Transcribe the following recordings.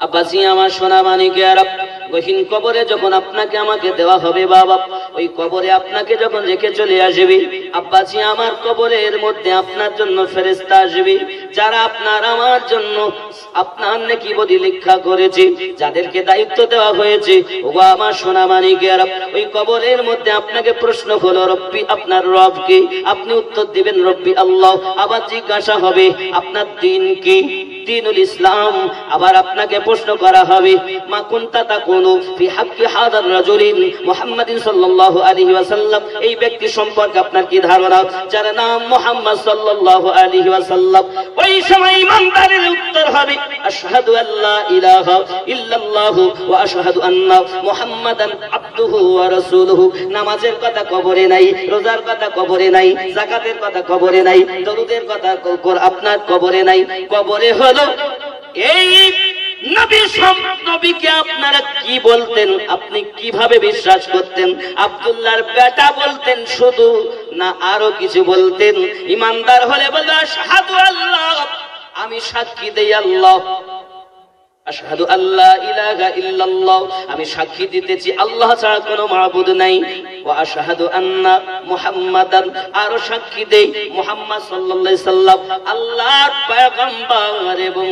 আব্বাসি আমার সোনা মানিকেরা, গহীন কবরে যখন আপনাকে আমাকে দেওয়া হবে বাবা, ওই কবরে আপনাকে যখন রেখে চলে আসবে আব্বাসি আমার, কবরের মধ্যে আপনার জন্য ফেরেশতা আসবে, যারা আপনার আমার জন্য আপনার নেকি বদি লেখা করেছে, যাদেরকে দায়িত্ব দেওয়া হয়েছে। ওগো আমার সোনা মানিকেরা, ওই কবরের মধ্যে আপনাকে প্রশ্ন হলো রব্বি, আপনার রব কে? আপনি উত্তর দিবেন রব্বি আল্লাহ। আবার জিজ্ঞাসা হবে আপনার দ্বীন কি? দ্বীনুল ইসলাম। আবার আপনাকে প্রশ্ন করা হবে মা কুনতা তাকুনু ফি হাক্কি হাদার রাজুলিন মুহাম্মাদিন সাল্লাল্লাহু আলাইহি ওয়াসাল্লাম, এই ব্যক্তি সম্পর্কে আপনার কি ধারণা, যার নাম মুহাম্মদ সাল্লাল্লাহু আলাইহি ওয়াসাল্লাম? ওই সময় ইমানদারের উত্তর হবে আশহাদু আল্লা ইলাহা ইল্লাল্লাহু ওয়া আশহাদু আন্না মুহাম্মাদান আবদুহু ওয়া রাসূলুহু। নামাজের কথা কবরে নাই, রোজার কথা কবরে নাই, যাকাতের কথা কবরে নাই, দরুদের কথা আপনার কবরে নাই। কবরে হলো এই নবী, নবীকে আপনারা কি বলতেন, আপনি কিভাবে বিশ্বাস করতেন? আব্দুল্লাহর বেটা বলতেন শুধু, না আরো কিছু বলতেন? ইমানদার হলে বলে আশহাদু আল্লাহ, আমি সাক্ষী দেই আল্লাহ, আশহাদু আল্লা ইলাহা ইল্লাল্লাহ, আমি সাক্ষী দিতেছি আল্লাহ ছাড়া কোনো মাবুদ নাই, ওয়া আশহাদু আন্না মুহাম্মাদান, আর সাক্ষী দেই মুহাম্মদ সাল্লাল্লাহু আলাইহি সাল্লাম আল্লাহর পয়গম্বর এবং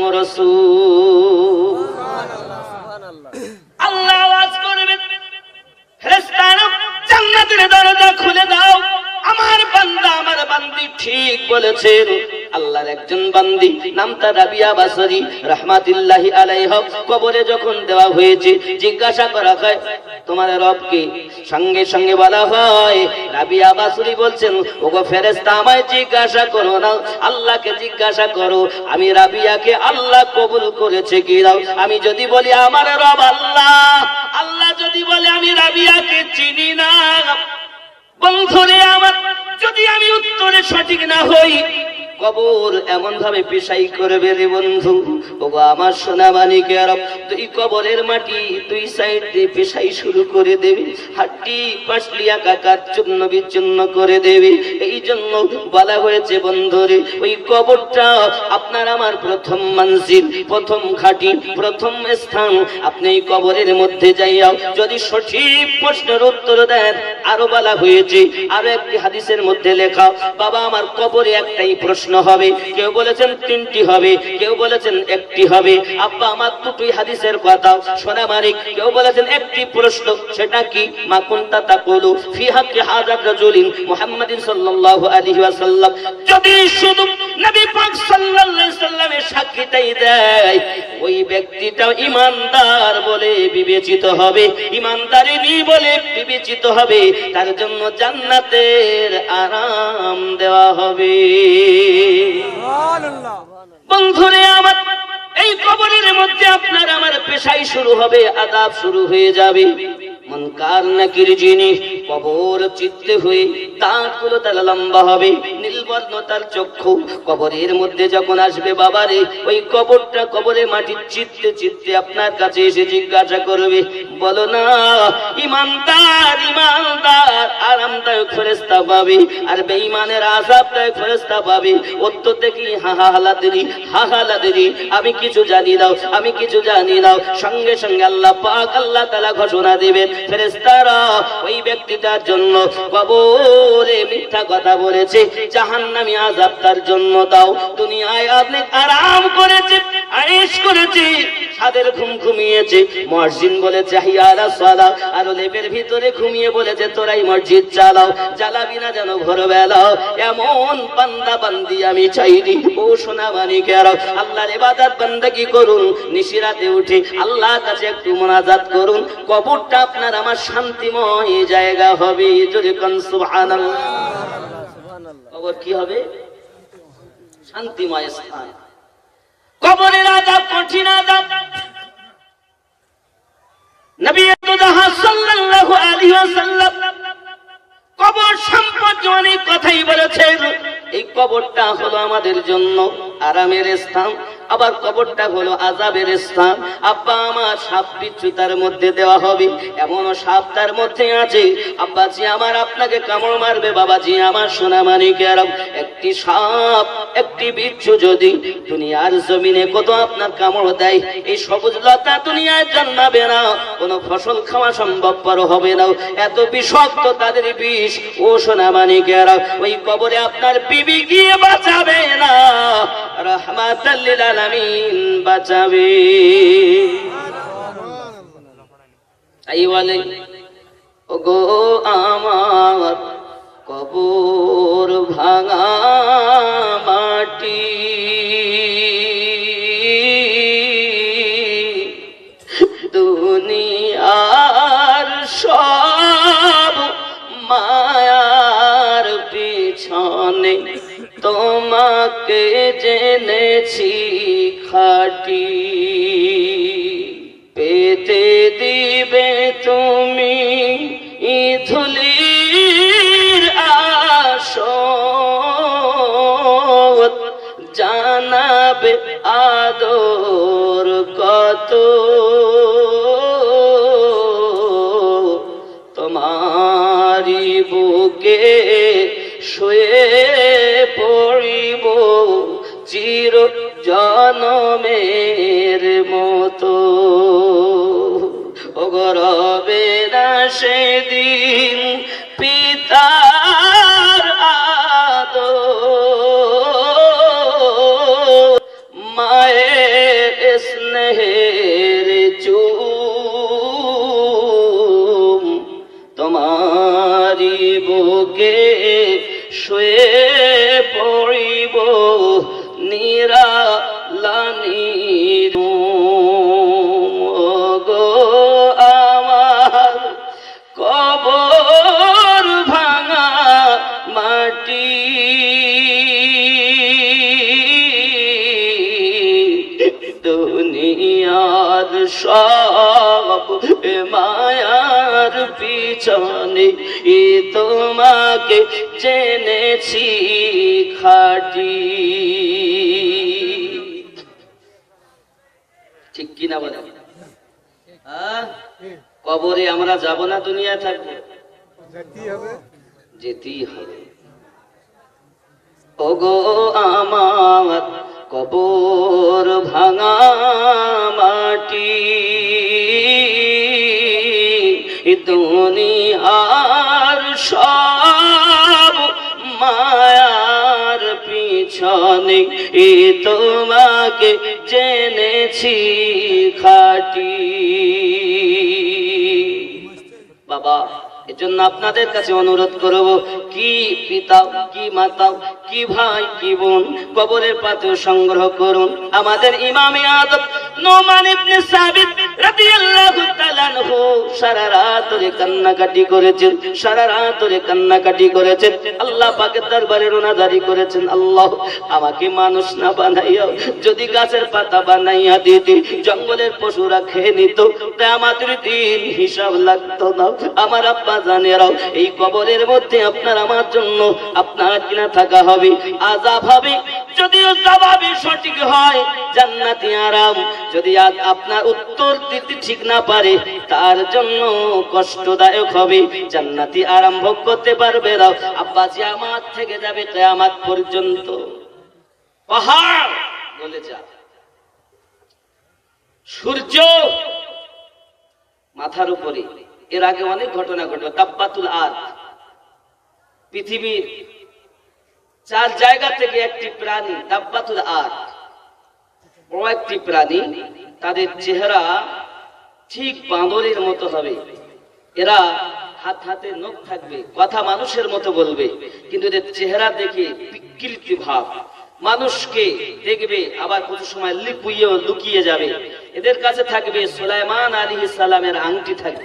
রাসূল। সুবহানাল্লাহ। আল্লাহ আওয়াজ করবে ফেরেশতারা জান্নাতের দরজা খুলে দাও, আমার বান্দা আমার বান্দি ঠিক বলেছেন। আল্লাহর একজন বান্দি নাম তার রাবিয়া বাসরি রাহমাতুল্লাহি আলাইহা, কবরে যখন দেওয়া হয়েছে জিজ্ঞাসা করা হয় তোমার রব কে? সঙ্গে সঙ্গে বলা হয়, রাবিয়া বাসরি বলছেন ওগো ফেরেশতা, আমায় জিজ্ঞাসা করো না, আল্লাহকে জিজ্ঞাসা করো আমি রাবিয়াকে আল্লাহ কবুল করেছে কি না। আমি যদি বলি আমার রব আল্লাহ, আল্লাহ যদি বলে আমি রাবিয়াকে চিনি না, বন্ধুরে আমার, যদি আমি উত্তরে সঠিক না হই, কবর এমন ভাবে পেশাই করবে রে বন্ধু। ওগো আমার সোনা মানিকেরা, দুই কবরের মাটি দুই সাইড দিয়ে পেশাই শুরু করে দেবে, হাড্ডি পাসলি একাকার চূর্ণ বিচ্ছিন্ন করে দেবে। এই জন্য বলা হয়েছে বন্ধুরে, ওই কবরটা আপনার আমার প্রথম মঞ্জিল, প্রথম ঘাঁটি, প্রথম স্থান। আপনি এই কবরের মধ্যে যাইয়া যদি সঠিক প্রশ্নের উত্তর দেন, আরো বলা হয়েছে, আরো একটি হাদিসের মধ্যে লেখা, বাবা আমার কবরে একটাই প্রশ্ন হবে, কেউ বলেছেন তিনটি হবে, কেউ বলেছেন একটি হবে। আব্বা আমার দুটোই হাদিসের কথা শোনা মানিক, কেউ বলেছেন একটি প্রশ্ন, সেটা কি মা কুনতা তাকুলু ফি হাক্কি হাযার রাজুলিন মুহাম্মাদিন সাল্লাল্লাহু আলাইহি ওয়াসাল্লাম। যদি শুধু নবী পাক সাল্লাল্লাহু আলাইহি ওয়াসাল্লামের সাক্ষীটাই দেয়, ওই ব্যক্তিটা ইমানদার বলে বিবেচিত হবে, ইমানদারিনী বলে বিবেচিত হবে, তার জন্য জান্নাতের আরাম দেওয়া হবে। বন্ধুরে আমার, এই কবরের মধ্যে আপনার আমার পেশাই শুরু হবে, আযাব শুরু হয়ে যাবে। মুনকার নাকির যিনি কবর চিত্তে হয়ে দাঁতগুলো তার লম্বা হবে, নীলবর্ণ তার চক্ষু, কবরের মধ্যে যখন আসবে বাবারে, ওই কবরটা কবরে মাটির চিত্তে চিত্তে আপনার কাছে এসে জিজ্ঞাসা করবে, বলো না ইমানদার, ইমানদার আরামদায়ক ফেরেশতা পাবে, আর বেঈমানের আযাবদায়ক ফেরেশতা পাবে। উত্তর দেখি হাহালাদেরি, হাহালাদেরি, আমি কিছু জানি না, আমি কিছু জানি না। সঙ্গে সঙ্গে আল্লাহ পাক আল্লাহ তাআলা ঘোষণা দিবেন, ফেরেশতারা ওই ব্যক্তিটার জন্য কবরে মিথ্যা কথা বলেছে, জাহান্নামী আযাব তার জন্য দাও। দুনিয়ায় আপনি আরাম করেছে, আয়েশ করেছে, সাদের ঘুম ঘুমিয়েছে, মুয়াজ্জিন বলেছে হাইয়া আলাস সালাহ, আর লেপের ভিতরে ঘুমিয়ে বলেছে তোরাই মসজিদ চালাও, জ্বালাবি না যেন ভোরবেলা। এমন বান্দা বান্দি আমি চাইনি। ও সোনা মানিকেরা, আল্লাহর ইবাদত বান্দাগি করুন, নিশিরাতে উঠে আল্লাহর কাছে একটু মুনাজাত করুন, কবরটা আপনার আমার শান্তিময় জায়গা হবে। জোরে কোন সুবহানাল্লাহ। কবর কি হবে? শান্তিময় স্থান। কবরের আযাব কঠিন আযাব। নবী সাল্লাল্লাহু আলাইহি ওয়াসাল্লাম কবর সম্পর্কে অনেক কথাই বলেছেন। এই কবরটা হলো আমাদের জন্য আরামের স্থান। আবার কবরটা হলো আযাবের স্থান। আব্বা আমার সাপ বিচ্ছু তার মধ্যে দেওয়া হবে, এমনও সাপ তার মধ্যে আছে আব্বাজি আমার আপনাকে কামড় মারবে। বাবাজি আমার সোনা মানিকেরা, একটি সাপ একটি বিচ্ছু যদি দুনিয়ার জমিনে কত আপনার কামড় দেয়, এই সবুজ লতা দুনিয়ায় জন্মাবে না, কোনো ফসল খাওয়া সম্ভবপর হবে না, এত বিষাক্ত তাদের বিষ। ও সোনা মানিকেরা, ওই কবরে আপনার বিবি গিয়ে বাঁচাবে না, রাহমাতাল লিল আলামিন বাঁচাবে। তাই বলে ওগো আমার কবর ভাঙা মাটি, দুনিয়ার সব মায়ার পিছনে তোমাকে জেনেছি খাঁটি, পেতে দিবে তুমি ধুলির আসর, জানাবে আদর কত, তোমারি বুকে শুয়ে পড়িব চির জনমের মতো। ওগো রবে না সেদিন পিতার আদর, মায়ের স্নেহের চুম, তোমারি বুকে শুয়ে পড়িব নিরালানি। ওগো আমার কবর ভাঙা মাটি, দুনিয়ার সব মায়ার পিছনে তোমাকে জেনেছি খাঁটি। ঠিক কিনা বলে? কবরে আমরা যাব না, দুনিয়া থাকবো, যেতেই হবে। ওগো আমার কবর ভাঙা মাটি, দুনিয়ার সব মায়ার পিছনে তোমাকে জেনেছি খাঁটি। বাবা, এজন্য আপনাদের কাছে অনুরোধ করব, কি পিতা কি মাতা কি ভাই কি বোন, কবরের পাথর সংগ্রহ করুন। আমাদের ইমামে আদম নোমান ইবনে সাবিত রাদিয়াল্লাহু তাআলা আনহু সারা রাত ধরে কান্নাকাটি করেছেন, সারা রাত ধরে কান্নাকাটি করেছেন, আল্লাহ পাকের দরবারে রোনাজারি করেছেন, আল্লাহ আমাকে মানুষ না বানাইয়া যদি গাছের পাতা বানাইয়া দিতি, জঙ্গলের পশুরা খেয়ে নিত, কিয়ামতের দিন হিসাব লাগতো না। আমার আব্বা জানেরাও, এই কবরের মধ্যে আপনার আমার জন্য আপনার কিনা থাকা হবে, আযাব হবে, যদিও জবাবে সঠিক হয় জান্নাতি আরাম, যদি আজ আপনার উত্তর দিতে ঠিক না পারে তার জন্য কষ্টদায়ক হবে, জান্নাতি আরাম ভোগ করতে পারবে না। আব্বাজি আমার থেকে যাবে কিয়ামত পর্যন্ত, পাহাড় বলে যা, সূর্য মাথার উপরে। এর আগে অনেক ঘটনা ঘটল, তাব্বাতুল আদ, পৃথিবীর 4 জায়গা থেকে একটি প্রাণী, তাব্বাতুল আদ, বড় একটি প্রাণী, তাদের চেহারা ঠিক বাঁদরের মতো হবে, এরা হাতে নখ থাকবে, কথা মানুষের মতো বলবে, কিন্তু এদের চেহারা দেখে বিকৃতি ভাব, মানুষকে দেখবে আবার কিছু সময় লুকিয়ে যাবে। এদের কাছে থাকবে সুলাইমান আলাইহিস সালামের আংটি থাকবে,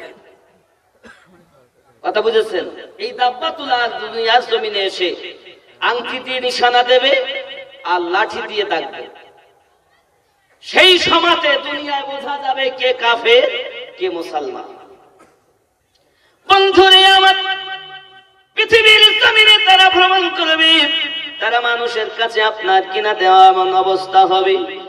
কথা বুঝেছেন? এই দাব্বাতুল আদ দুনিয়ার জমিনে এসে আংটি দিয়ে নিশানা দেবে আর লাঠি দিয়ে দাগবে। সেই সমাজে দুনিয়ায় বোঝা যাবে কে কাফের কে মুসলমান। বন্ধুরে আমার, পৃথিবীর জমিনে তারা ভ্রমণ করবে, তারা মানুষের কাছে আপনার কিনা দেওয়া এমন অবস্থা হবে,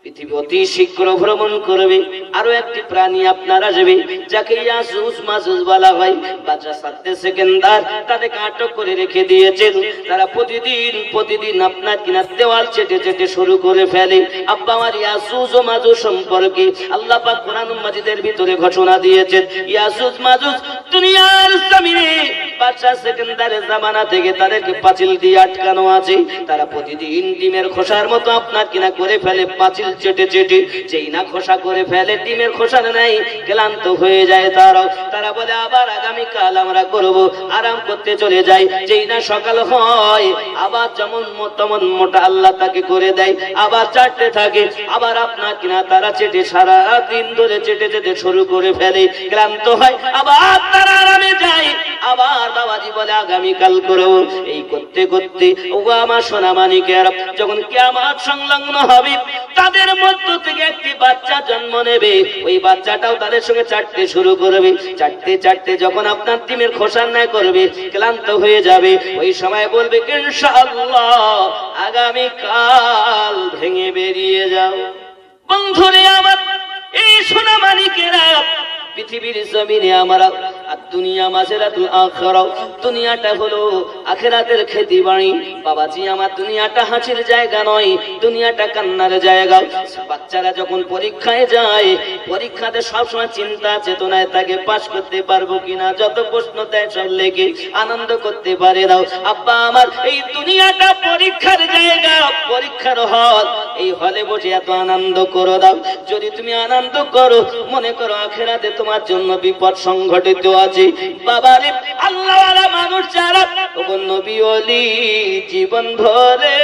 পৃথিবী অতি শীঘ্র ভ্রমণ করবে। আরো একটি প্রাণী আপনার আসবে যাকে ইয়াজুজ মাজুজ বলা হয়। বাদশা সাদ্দে সেকেন্দার তাদেরকে আটক করে রেখে দিয়েছেন। তারা প্রতিদিন আপনার কিনা দেওয়াল চেটে চেটে শুরু করে ফেলে। আব্বা আমার ইয়াজুজ ও মাজুজ সম্পর্কে আল্লাহ পাক কোরআন মাজিদের ভিতরে ঘোষণা দিয়েছেন, ইয়াজুজ মাজুজ দুনিয়ার জমিনে বাদশা সেকেন্দারের জামানা থেকে তাদেরকে পাঁচিল দিয়ে আটকানো আছে। তারা প্রতিদিন ডিমের খোসার মতো আপনার কিনা করে ফেলে, পাঁচিল চেটে চেটে যেই না খোসা করে ফেলে ডিমের খোসার নাই ক্লান্ত হয়ে যায়। তারা বলে আবার আগামীকাল আমরা করব, আরাম করতে চলে যায়। যেই না সকাল হয় আবার যেমন তেমন মোটা আল্লাহ তাকে করে দেয়, আবার চাটতে থাকে। আবার আপনার কিনা তারা চেটে সারা দিন ধরে চেটে চেটে শুরু করে ফেলে, ক্লান্ত হয়, আবার তারা আরামে যায়। আবার বাবাজি বলে আগামীকাল করব। এই করতে করতে ও আমার সোনা মানিকেরা যখন কিয়ামত সংলগ্ন হবে তাদের মধ্য থেকে একটি বাচ্চা জন্ম নেবে। ওই বাচ্চাটাও তাদের সঙ্গে চাটতে শুরু করবে। চাটতে চাটতে যখন আপনার ডিমের খোসা না করবে, ক্লান্ত হয়ে যাবে, ওই সময় বলবে ইনশাআল্লাহ আগামীকাল ভেঙে বেরিয়ে যাও। বন্ধুরে আমার, এই সোনা মানিকেরা পৃথিবীর জমিনে আমরা আর দুনিয়া মাঝেরাতুল আখিরা, দুনিয়াটা হলো আখিরাতের খেতি বাড়ি। বাবাজি আমার, দুনিয়াটা হাসির জায়গা নয়, দুনিয়াটা কান্নার জায়গা। বাচ্চারা যখন পরীক্ষায় যায়, পরীক্ষাতে সবসময় চিন্তা চেতনায় তাকে পাশ করতে পারবো কিনা, যত প্রশ্ন দেয় সব লেগে আনন্দ করতে পারে দাও। আব্বা আমার, এই দুনিয়াটা পরীক্ষার জায়গা, পরীক্ষার হল। এই হলে বসে এত আনন্দ করো দাও। যদি তুমি আনন্দ করো, মনে করো আখিরাতে তোমার জন্য বিপদ সংঘটিত আছে। বাবারে, আল্লাহওয়ালা মানুষ যারা ওগো নবী ওলি জীবন ধরে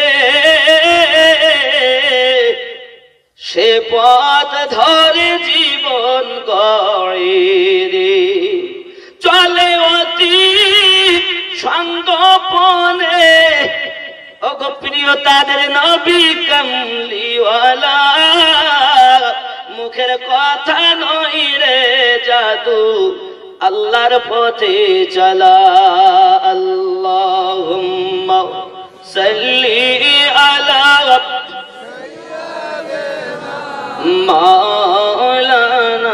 সে পথ ধরে জীবন গড়ে রে, চলে অতি সঙ্গোপনে। ওগো প্রিয় তাদের নবী কামলিওয়ালা, মুখের কথা নয় রে জাদু, আল্লাহর পথে চলা। আল্লাহুম্মা সাল্লি আলা মাওলানা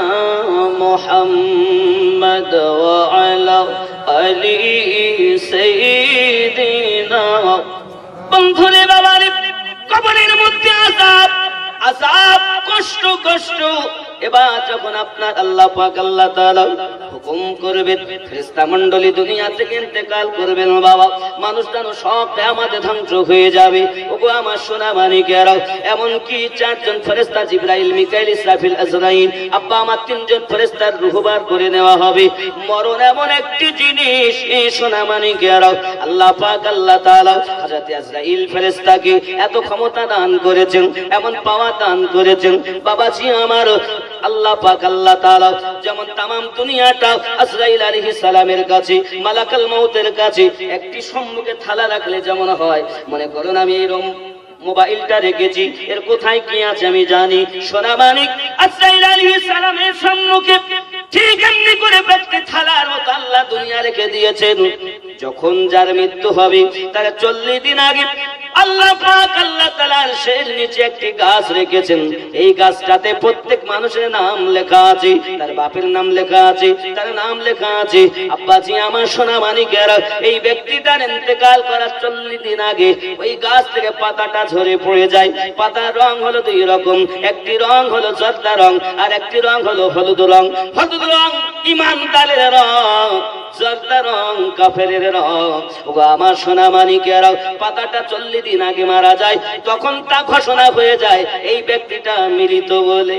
মুহাম্মদ ওয়া আলা আলি সাইয়্যিদিনা। বন্ধুরে বাবারে, কবরের মধ্যে আযাব, আযাব, কষ্ট কষ্ট। এবার যখন আপনার আল্লাহ পাক আল্লাহ তাআলা হুকুম করবেন, ফেরেশতা মণ্ডলী দুনিয়া থেকে ইন্তেকাল করবেন, বাবা মানুষ জানো সব কিয়ামতে ধ্বংস হয়ে যাবে। ওগো আমার সোনা মানিকেরা, এমন কি চারজন ফেরেশতা জিবরাইল, মিকাইল, ইসরাফিল, আজরাইল, আব্বা আমার তিনজন ফেরেশতার রূহ বার করে নেওয়া হবে। মরণ এমন একটি জিনিস, এই সোনা মানিকেরা আল্লাহ পাক আল্লাহ তাআলা হযরত আজরাইল ফেরেশতাকে এত ক্ষমতা দান করেছেন, এমন পাওয়ার দান করেছেন। বাবাজি আমার, আল্লাহ পাক আল্লাহ তাআলা যেমন তামাম দুনিয়াটা আজরাইল আলাইহিস সালামের কাছে, মালাকুল মউতের কাছে একটি সম্মুখে থালা রাখলে যেমন হয়, মনে করুন আমি এরকম মোবাইলটা রেখেছি, এর কোথায় কি আছে আমি জানি। সোনা মানিক আজরাইল আলাইহিস সালামের সম্মুখে ঠিক এমনি করে ব্যক্তি থালার মতো আল্লাহ দুনিয়া রেখে দিয়েছেন। যখন যার মৃত্যু হবে তার 40 দিন আগে আল্লাহ পাক আল্লাহ তাআলার শের নিচে একটি গাছ রেখেছেন। এই গাছটাতে প্রত্যেক মানুষের নাম লেখা আছে, তার বাপের নাম লেখা আছে, তার নাম লেখা আছে। আব্বাজি আমার সোনা মানিকেরা, এই ব্যক্তিটার ইন্তেকাল করার 40 দিন আগে ওই গাছ থেকে পাতাটা ঝরে পড়ে যায়। পাতার রং হলো দুই রকম, একটি রং হলো জর্দা রং, আর একটি রং হলো হলুদ রং। হলুদ রং ঈমানদারের রং, জর্দা রং কাফেরের রং। ওগো আমার সোনা মানিকেরা, পাতাটা 40 দিন আগে মারা যায়, তখন তা ঘোষণা হয়ে যায় এই ব্যক্তিটা মৃত বলে।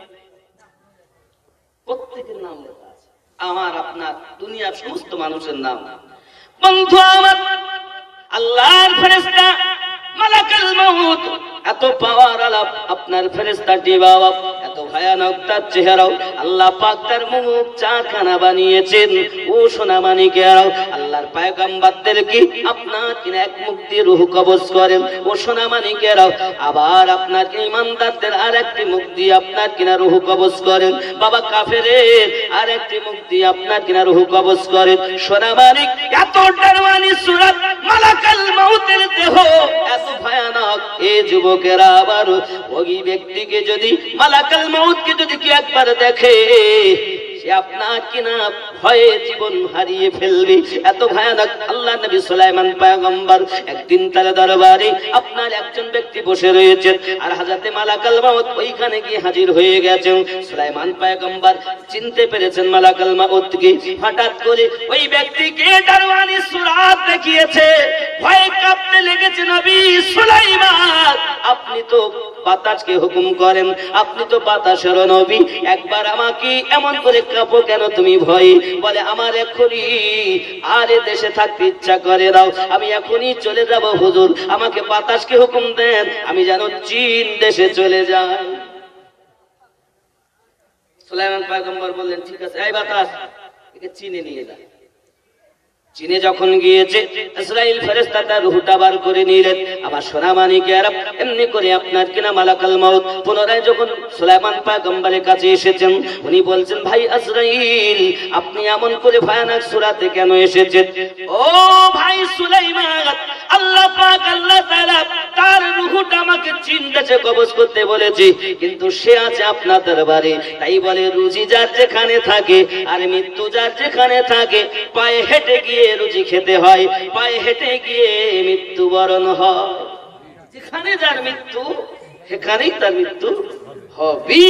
প্রত্যেকের নাম লেখা আছে, আমার আপনার দুনিয়ার সমস্ত মানুষের নাম। বন্ধু আমার, আল্লাহর ফেরেশতা মালাকুল মউত এত পাওয়ার আলাপ আপনার ফেরেশতাটি বাবা, এত ভয়ানক তার চেহারাও, আল্লাহ পাক তার মুখ চারখানা বানিয়েছেন। ও সোনা মানিকেরাও, আল্লাহর পয়গম্বরদের কি আপনার কিনা এক মুখ দিয়ে রূহ কবজ করেন। ও সোনা মানিকেরাও, আবার আপনার ইমানদারদের আর একটি মুখ দিয়ে আপনার কিনা রূহ কবজ করেন। বাবা কাফেরের আর একটি মুখ দিয়ে আপনার কিনা রূহ কবজ করেন। সোনা মানিক, এত ডারওয়ানি সূরত মালাকাল মাউতের দেহ এত ভয়ানক। এই যুবকেরা আবার ওই ব্যক্তিকে যদি মালাকাল মাউতকে যদি কি একবার দেখে, সে আপনার কিনা ভয়ে জীবন হারিয়ে ফেলবে, এত ভয়ানক। আল্লাহ নবী সুলাইমান পয়গম্বর একদিন তার দরবারে আপনার একজন ব্যক্তি বসে রয়েছেন, আর হযরতে মালাকাল মাউত ওইখানে গিয়ে হাজির হয়ে গেছেন। সুলাইমান পয়গম্বর চিনতে পেরেছেন মালাকাল মাউতকে। হঠাৎ করে ওই ব্যক্তিকে দারওয়ানি সুরাত দেখিয়েছে, ভয়ে কাঁপতে লেগেছে। নবী সুলাইমান, আপনি তো বাতাসকে হুকুম করেন, আপনি তো বাতাসের নবী, একবার আমাকে এমন করে কাঁপো কেন তুমি ভয়ে? বলে আমার এখনই আর এ দেশে থাকতে ইচ্ছা করে দাও, আমি এখনই চলে যাব হুজুর, আমাকে বাতাসকে হুকুম দেন, আমি যেন চীন দেশে চলে যাই। সুলাইমান পয়গম্বর বললেন ঠিক আছে, এই বাতাস একে চীনে নিয়ে যা। চীনে যখন গিয়েছে, ইসরাইল ফেরেশতা তার রূহটা বার করে নিলেন। আবার সোনা মানিকেরা এমনি করে আপনার কিনা মালাকাল মাউত পুনরায় যখন সুলাইমান পয়গম্বরের কাছে এসেছেন, উনি বলছেন ভাই ইসরাইল, আপনি এমন করে ভয়ানক সূরাতে কেন এসেছেন? ও ভাই সুলাইমান, আল্লাহ পাক আল্লাহ তাআলা তার রূহটা আমাকে চীন দেশে কবজ করতে বলেছে, কিন্তু সে আছে আপনার দরবারে। তাই বলে রুজি যার যেখানে থাকে আর মৃত্যু যার যেখানে থাকে, পায়ে হেঁটে গিয়ে রুজি খেতে হয়, পায়ে হেঁটে গিয়ে মৃত্যুবরণ হয়। যেখানে যার মৃত্যু সেখানেই তার মৃত্যু হবে।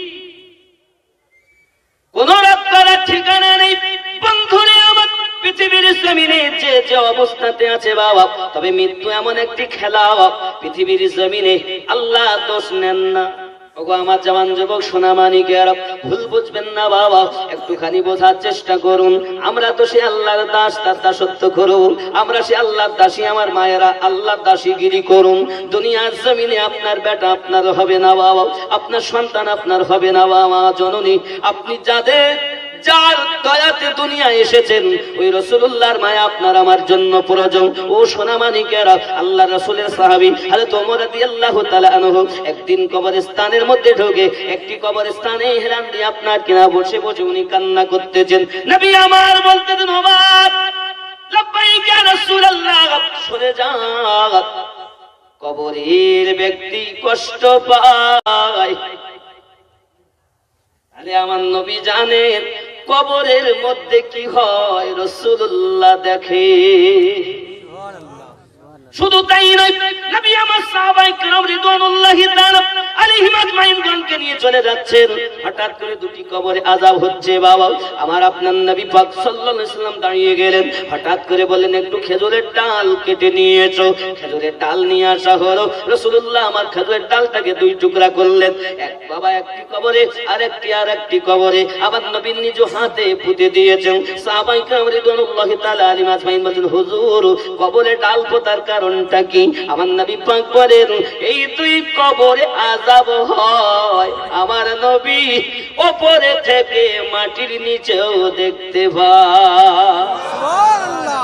কোন রাত করার ঠিকানা নেই বন্ধুরে আমার। পৃথিবীর জমিনে যে যে অবস্থাতে আছে বাবা, তবে মৃত্যু এমন একটি খেলা, পৃথিবীর জমিনে আল্লাহ দোষ নেন না। ওগো আমার জওয়ান যুবক সোনা মানিকেরা, ভুল বুঝবেন না বাবা, একটুখানি বোঝার চেষ্টা করুন। আমরা তো সে আল্লাহর দাস, তার দাসত্ব করুন। আমরা সে আল্লাহর দাসী, আমার মায়েরা আল্লাহর দাসীগিরি করুন। দুনিয়ার জমিনে আপনার বেটা আপনার হবে না বাবা, আপনার সন্তান আপনার হবে না বাবা জননী। আপনি যাদের যার দয়াতে দুনিয়া এসেছেন, ওই রাসূলুল্লাহর মায়া আপনার আমার জন্য প্রয়োজন। ও সোনা মানিকেরা, আল্লাহ রাসূলের সাহাবী হযরত ওমর রাদিয়াল্লাহু তাআলা আনহু একদিন কবরস্থানের মধ্যে ঢোকে, একটি কবরস্থানে হেলান দিয়ে আপনার কিনা বসে বসে উনি কান্না করতেছেন। নবী আমার বলতেন ওমর লাব্বাইক ইয়া রাসূলুল্লাহ, সরে যান, কবরের ব্যক্তি কষ্ট পায়। আরে আমার নবী জানেন কবরের মধ্যে কি হয়, রাসূলুল্লাহ দেখে। শুধু তাই নয়, নবী আমার সাহাবায়ে কেরাম রিদওয়ানুল্লাহি তাআলা আলাইহিম আজমাইনকে নিয়ে চলে যাচ্ছেন। হঠাৎ করে দুটি কবরে আযাব হচ্ছে বাবা। আমার আপনার নবী পাক সাল্লাল্লাহু আলাইহি ওয়াসাল্লাম দাঁড়িয়ে গেলেন। হঠাৎ করে বললেন একটু খেজুরের ডাল কেটে নিয়ে এসো। খেজুরের ডাল নিয়ে আসা হলো। রাসূলুল্লাহ আমার খেজুরের ডালটাকে দুই টুকরা করলেন। এক বাবা একটি কবরে, আরেকটি কবরে। আবার নবী নিজ হাতে পুঁতে দিয়েছেন। সাহাবায়ে কেরাম রিদওয়ানুল্লাহি তাআলা আলাইহিম আজমাইন বলেন হুজুর, কবরে ডাল পোতার কারণটা কি? আমার নবী পাক বলেন এই দুই কবরে আযাব হয়, আমার নবী উপরে থেকে মাটির নিচেও দেখতে পায়। সুবহানাল্লাহ,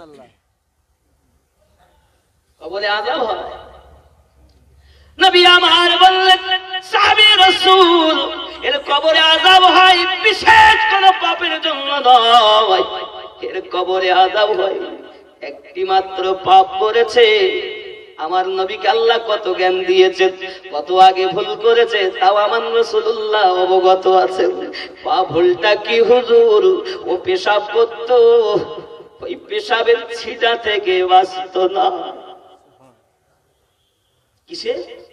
কবরে আযাব হয়। নবী আমার বললেন সাহাবী রাসূল, এর কবরে আযাব হয় বিশেষ কোন পাপের জন্য নয়, এর কবরে আযাব হয় একটি মাত্র পাপ করেছে। আমার নবীকে আল্লাহ কত জ্ঞান দিয়েছেন, কত আগে ভুল করেছে তাও আমার রাসূলুল্লাহ অবগত আছেন। পাপ ভুলটা কি হুজুর? ও পেশাব করত, ওই পেশাবের ছিটা থেকে বাঁচত না। কিসে?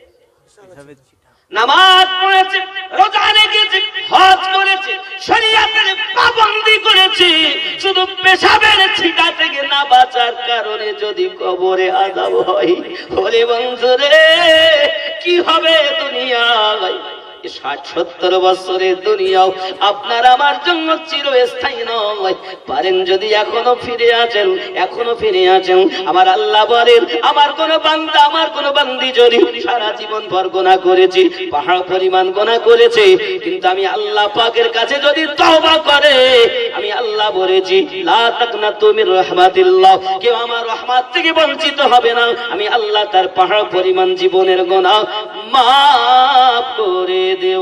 নামাজ পড়েছে, রোজা রেখেছে, হজ করেছে, শরীয়তের পাবন্দি করেছে, শুধু পেশাবের ছিটা থেকে না বাঁচার কারণে যদি কবরে আযাব হয়, ওরে বন্ধুরে কি হবে দুনিয়ায়? 60-70 বছরের দুনিয়াও আপনার আমার জন্য চিরস্থায়ী নয়। পারেন যদি এখনো ফিরে আছেন, আমার আল্লাহ বলেন, আমার কোন বান্দা, আমার কোন বান্দি যদি সারা জীবন ভর গুনাহ করেছে, পাহাড় পরিমাণ গুনাহ করেছে, কিন্তু আমি আল্লাহ পাকের কাছে যদি তওবা করে, আমি আল্লাহ বলেছি লা তাকনাতু মির রাহমাতিল্লাহ, কেউ আমার রহমত থেকে বঞ্চিত হবে না। আমি আল্লাহ তার পাহাড় পরিমাণ জীবনের গুনাহ মাফ করে দেব।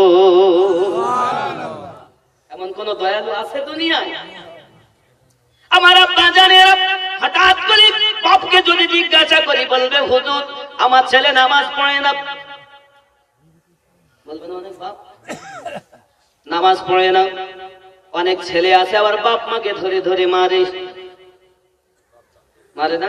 এমন কোন দয়ালু আছে দুনিয়ায়? আমার আব্বা জানেন, হঠাৎ করে বাপকে যদি জিজ্ঞাসা করি, বলবে হুজুর আমার ছেলে নামাজ পড়ে না। বলবেন অনেক বাপ নামাজ পড়ে না। অনেক ছেলে আছে আবার বাপ মাকে ধরে ধরে মারে না?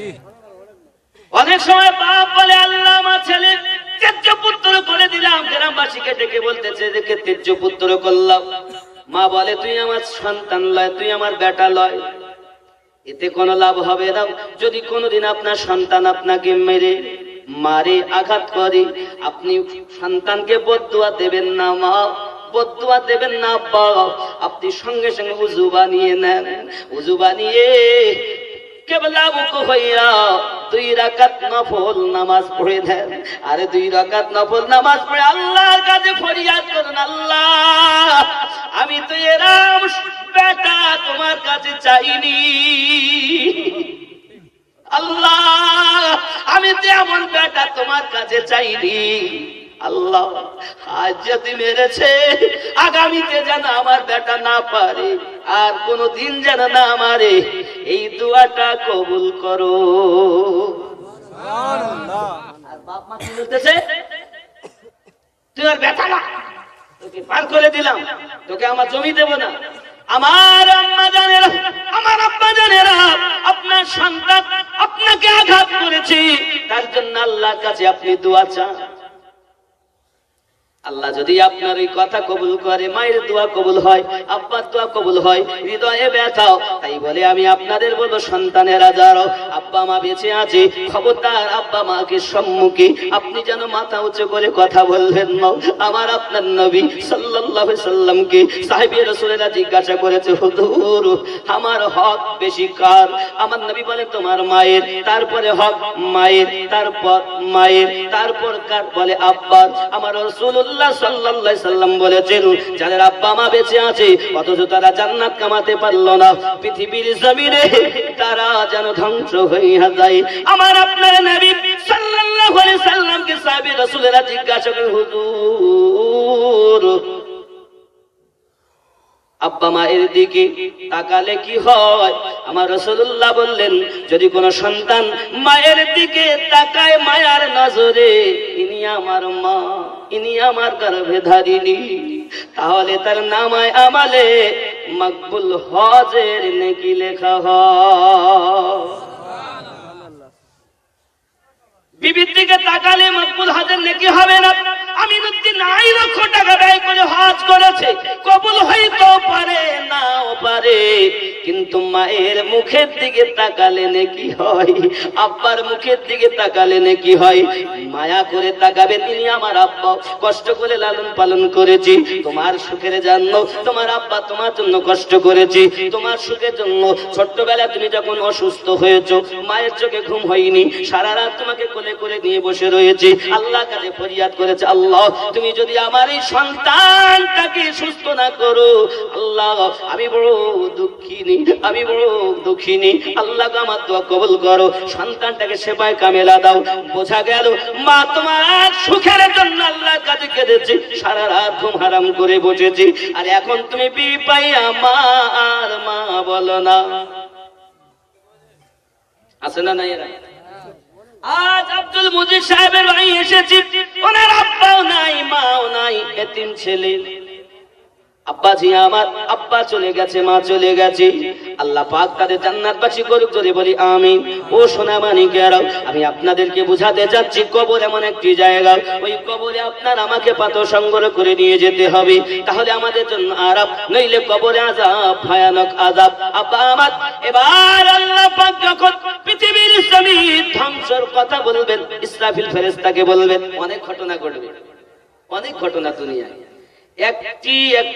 অনেক সময় বাপ বলে আল্লাহ আমার ছেলে তেজ্য পুত্র করে দিলাম, গ্রামবাসীকে ডেকে বলতেছে যে কে তেজ্য পুত্র করলাম। মা বলে তুই আমার সন্তান লয়, তুই আমার বেটা লয়। এতে কোনো লাভ হবে না। যদি কোনোদিন আপনার সন্তান আপনাকে মারে আঘাত করে, আপনি সন্তানকে বদদুয়া দেবেন না মা, বদদুয়া দেবেন না আব্বা। আপনি সঙ্গে সঙ্গে উযু বানিয়ে নেন, উযু বানিয়ে কিবলামুখী হইয়া 2 রাকাত নফল নামাজ পড়ে দেন। আরে 2 রাকাত নফল নামাজ পড়ে আল্লাহর কাছে ফরিয়াদ করুন, আল্লাহ আমি তো এরম বেটা তোমার কাছে চাইনি, আল্লাহ আমি তো এমন বেটা তোমার কাছে চাইনি। আল্লাহ আজ যদি মেরেছে, আগামীতে যেন আমার বেটা না পারে, আর কোনো দিন যেন না মারে, এই দোয়াটা কবুল করো। সুবহানাল্লাহ। আর বাপ মা কি বলতেছে, তুই আর বেটা না, তোকে পার করে দিলাম, তোকে আমার জমি দেব না। আমার আম্মা জানেরা, আমার আব্বা জানেরা, আপনার সন্তান আপনাকে আঘাত করেছে, তার জন্য আল্লাহর কাছে আপনি দোয়া চান। আল্লাহ যদি আপনার এই কথা কবুল করে, মায়ের দোয়া কবুল হয়, আব্বার দোয়া কবুল হয়, হৃদয়ে ব্যথাও। তাই বলে আমি আপনাদের বলবো সন্তানেরা যারা আব্বা মা বেঁচে আছে, খবরদার আব্বা মাকে সম্মুখে আপনি যেন মাথা উঁচু করে কথা বলবেন না। আমার আপনার নবী সাল্লাল্লাহু আলাইহি সাল্লামকে সাহাবী রাসূলেরা জিজ্ঞাসা করেছে, হুজুর আমার হক বেশি কার? আমার নবী বলে তোমার মায়ের, তারপরে হক মায়ের, তারপর মায়ের, তারপর কার? বলে আব্বার। আমার রাসূলুল্লাহ সাল্লাল্লাহু আলাইহি সাল্লাম বলেছেন, যাদের আব্বা মা বেঁচে আছে অথচ তারা জান্নাত কামাতে পারলো না, পৃথিবীর জমিনে তারা যেন ধ্বংস হইয়া যায়। আমার আপনার নবী সাল্লাল্লাহু আলাইহি সাল্লামকে সাহাবী রাসূলেরা জিজ্ঞাসা করে, হুজুর আব্বা মায়ের দিকে তাকালে কি হয়? আমার রাসূলুল্লাহ বললেন, যদি কোন সন্তান মায়ের দিকে তাকায় মায়ার নজরে, ইনি আমার মা, ইনি আমার গর্ভে ধারিণী, তাহলে তার নামায় আমালে মকবুল হজের নেকি লেখা হয়। বিবির দিকে তাকালে মকবুল হজের নেকি হবে না। আমিনুদ্দিন 9 লক্ষ টাকা ব্যয় করে হজ করেছে, কবুল হইতেও পারে নাও পারে, কিন্তু মায়ের মুখের দিকে তাকালে নেকি হয়, আব্বার মুখের দিকে তাকালে নেকি হয়। মায়া করে তাকাবেন, তিনি আমার আব্বা, কষ্ট করে লালন পালন করেছি, তোমার সুখের জন্য, তোমার আব্বা তোমার জন্য কষ্ট করেছি, তোমার সুখের জন্য। ছোট্টবেলা তুমি যখন অসুস্থ হয়েছো, মায়ের চোখে ঘুম হয়নি, সারা রাত তোমাকে কোলে করে নিয়ে বসে রয়েছি, আল্লাহর কাছে ফরিয়াদ করেছে, আল্লাহ তুমি যদি আমার এই সন্তানটাকে সুস্থ না করো, আল্লাহ আমি বড় দুঃখিনী, আমি বড় দুঃখিনী, আল্লাহ আমার দোয়া কবুল করো, সন্তানটাকে সেবায় কামেলা দাও। বোঝা গেল মা তোমার সুখের জন্য আল্লাহর কাছে কেঁদেছে, সারা রাত ঘুম হারাম করে বসেছি, আর এখন তুমি বিবি পাইয়া মা আর মা বলো না। আছে না নাই? আজ আব্দুল মুজিব সাহেবের বাড়ি এসেছি, ওনার আব্বাও নাই মাও নাই, এতিম ছেলে। আব্বাজি আমার, আব্বা চলে গেছে, মা চলে গেছে, আল্লাহ পাক তাদের জান্নাতবাসী করুক, জোরে বলি আমিন। ও সোনা মানিকেরা, আমি আপনাদেরকে বুঝাতে যাচ্ছি, কবর এমন একটি জায়গা, ওই কবরে আপনার আমাকে পাথর সংগ্রহ করে নিয়ে যেতে হবে, তাহলে আমাদের জন্য আরাম, নইলে কবরে আযাব, ভয়ানক আযাব। আব্বা আমার, এবার আল্লাহ পাক যখন পৃথিবীর জমিন ধ্বংসের কথা বলবেন, ইসরাফিল ফেরেশতাকে বলবেন, অনেক ঘটনা ঘটবে। অনেক ঘটনা দুনিয়ায়। একটি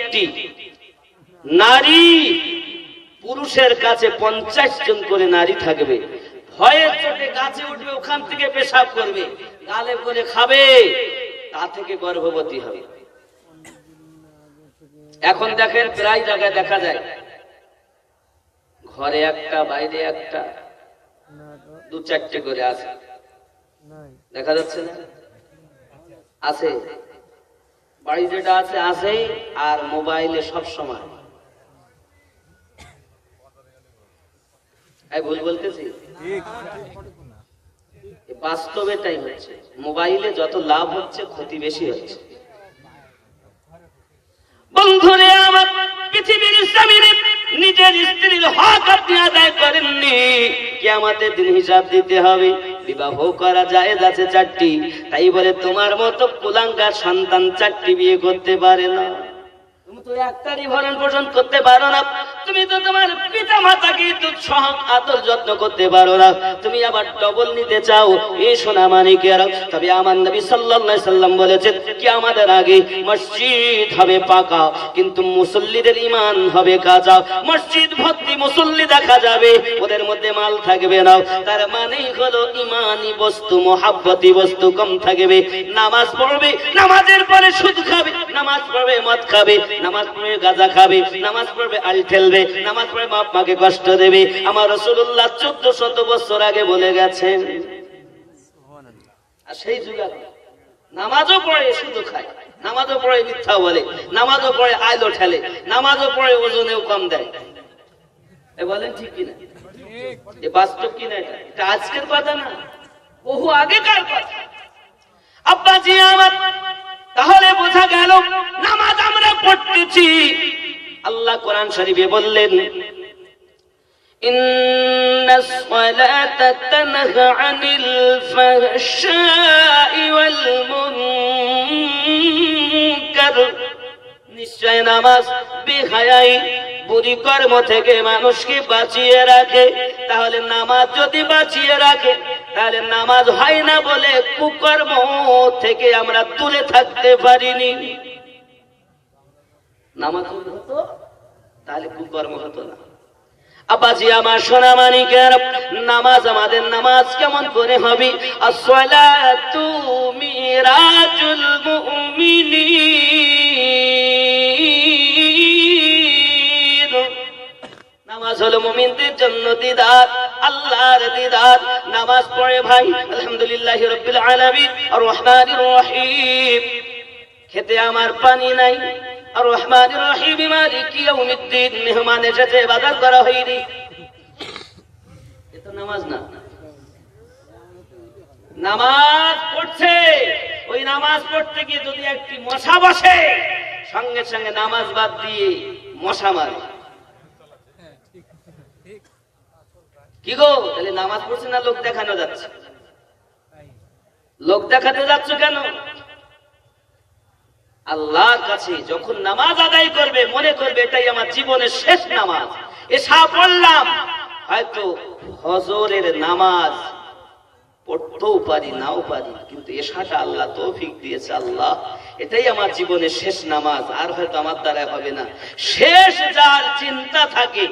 নারী পুরুষের কাছে 50 জন করে নারী থাকবে, ভয়ের চোটে গাছে উঠবে, ওখান থেকে পেশাব করবে, গালে করে খাবে, তা থেকে গর্ভবতী হবে। এখন দেখেন প্রায় জায়গায় দেখা যায় ঘরে একটা, বাইরে একটা, 2-4টে করে আছে, দেখা যাচ্ছে না? আছে, বাড়ি যেটা আছে আছে, আর মোবাইলে সব সময়। ভুল বলতেছি? বাস্তবে তাই হচ্ছে। মোবাইলে যত লাভ হচ্ছে ক্ষতি বেশি হচ্ছে। বন্ধুরে আমার, পৃথিবীর স্বামীর নিজের স্ত্রীর হক আপনি আদায় করেননি, কিয়ামতের দিন হিসাব দিতে হবে। বিবাহ করা জায়েজ আছে 4টি, তাই বলে তোমার মতো কুলাঙ্গার সন্তান 4টি বিয়ে করতে পারে না। তুমি তো একটারই ভরণ পোষণ করতে পারো না, তুমি তো তোমার পিতা মাতাকে সহক আদর যত্ন করতে পারো না, তুমি আবার ডবল নিতে চাও। এই সোনা মানিকেরা, তবে আমার নবী সাল্লাল্লাহু আলাইহি সাল্লাম বলেছেন কিয়ামতের আগে মসজিদ হবে পাকা, কিন্তু মুসল্লিদের ঈমান হবে কাঁচা। মসজিদ ভর্তি মুসল্লি দেখা যাবে, ওদের মধ্যে মাল থাকবে না। তার মানেই হলো ঈমানি বস্তু, মুহাব্বতি বস্তু কম থাকবে। নামাজ পড়বে, নামাজের পরে সুদ খাবে, নামাজ পড়বে মদ খাবে, নামাজ পড়বে গাঁজা খাবে, নামাজ পড়বে আল ঠেলবে, নামাজ পড়বে বাপ মাকে কষ্ট দেবে। আমার রাসূলুল্লাহ 1400 বছর আগে বলে গেছেন। আর সেই যুগে নামাজও পড়ে শুধু খায়, নামাজও পড়ে মিথ্যা বলে, নামাজও পড়ে আইলো ঠেলে, নামাজও পড়ে ওজনেও কম দেয়। বলেন ঠিক কিনা? এ বাস্তব কিনা? এটা আজকের কথা না, বহু আগেকার কথা। আব্বাজি আমার, তাহলে বোঝা গেল নামাজ আমরা পড়তেছি। আল্লাহ কোরআন শরীফে বললেন ইন্নাস সালাতা তানহা আনিল ফাহশাই ওয়াল মুনকার, নিশ্চয় নামাজ বেহায়াই বুরি কর্ম থেকে মানুষকে বাঁচিয়ে রাখে। তাহলে নামাজ যদি বাঁচিয়ে রাখে, তাহলে নামাজ হয় না বলে কুকর্ম থেকে আমরা দূরে থাকতে পারিনি। নামাজ হতো তাহলে কুকর্ম হতো না। আব্বাজি আমার, সোনা মানিকের, নামাজ, আমাদের নামাজ কেমন করে হবে? আসসালাতু মিরাজুল মুমিনিন, নামাজ হলো মুমিনদের জন্য দিদার, আল্লাহর দিদার। নামাজ পড়ে ভাই আলহামদুলিল্লাহি রাব্বিল আলামিন আর রহমানির রহিম, খেতে আমার পানি নাই, আর রহমানির রহিম মালিকি ইয়াউমিদ্দিন, মেহমান এসেছে বাজার করা হয়নি, এ তো নামাজ না। নামাজ পড়ছে, ওই নামাজ পড়তে গিয়ে যদি একটি মশা বসে, সঙ্গে সঙ্গে নামাজ বাদ দিয়ে মশা মারে। কি গো, তাহলে নামাজ পড়ছে না লোক দেখানো যাচ্ছে? লোক দেখাতে যাচ্ছ কেন? আল্লাহর কাছে যখন নামাজ আদায় করবে, মনে করবে এটাই আমার জীবনের শেষ নামাজ, এশা পড়লাম, হয়তো ফজরের নামাজ পড়তেও পারি নাও পারি, কিন্তু এশাটা আল্লাহ তৌফিক দিয়েছে, আল্লাহ এটাই আমার জীবনের শেষ নামাজ, আর হয়তো আমার দ্বারা হবে না। শেষ যার চিন্তা থাকে,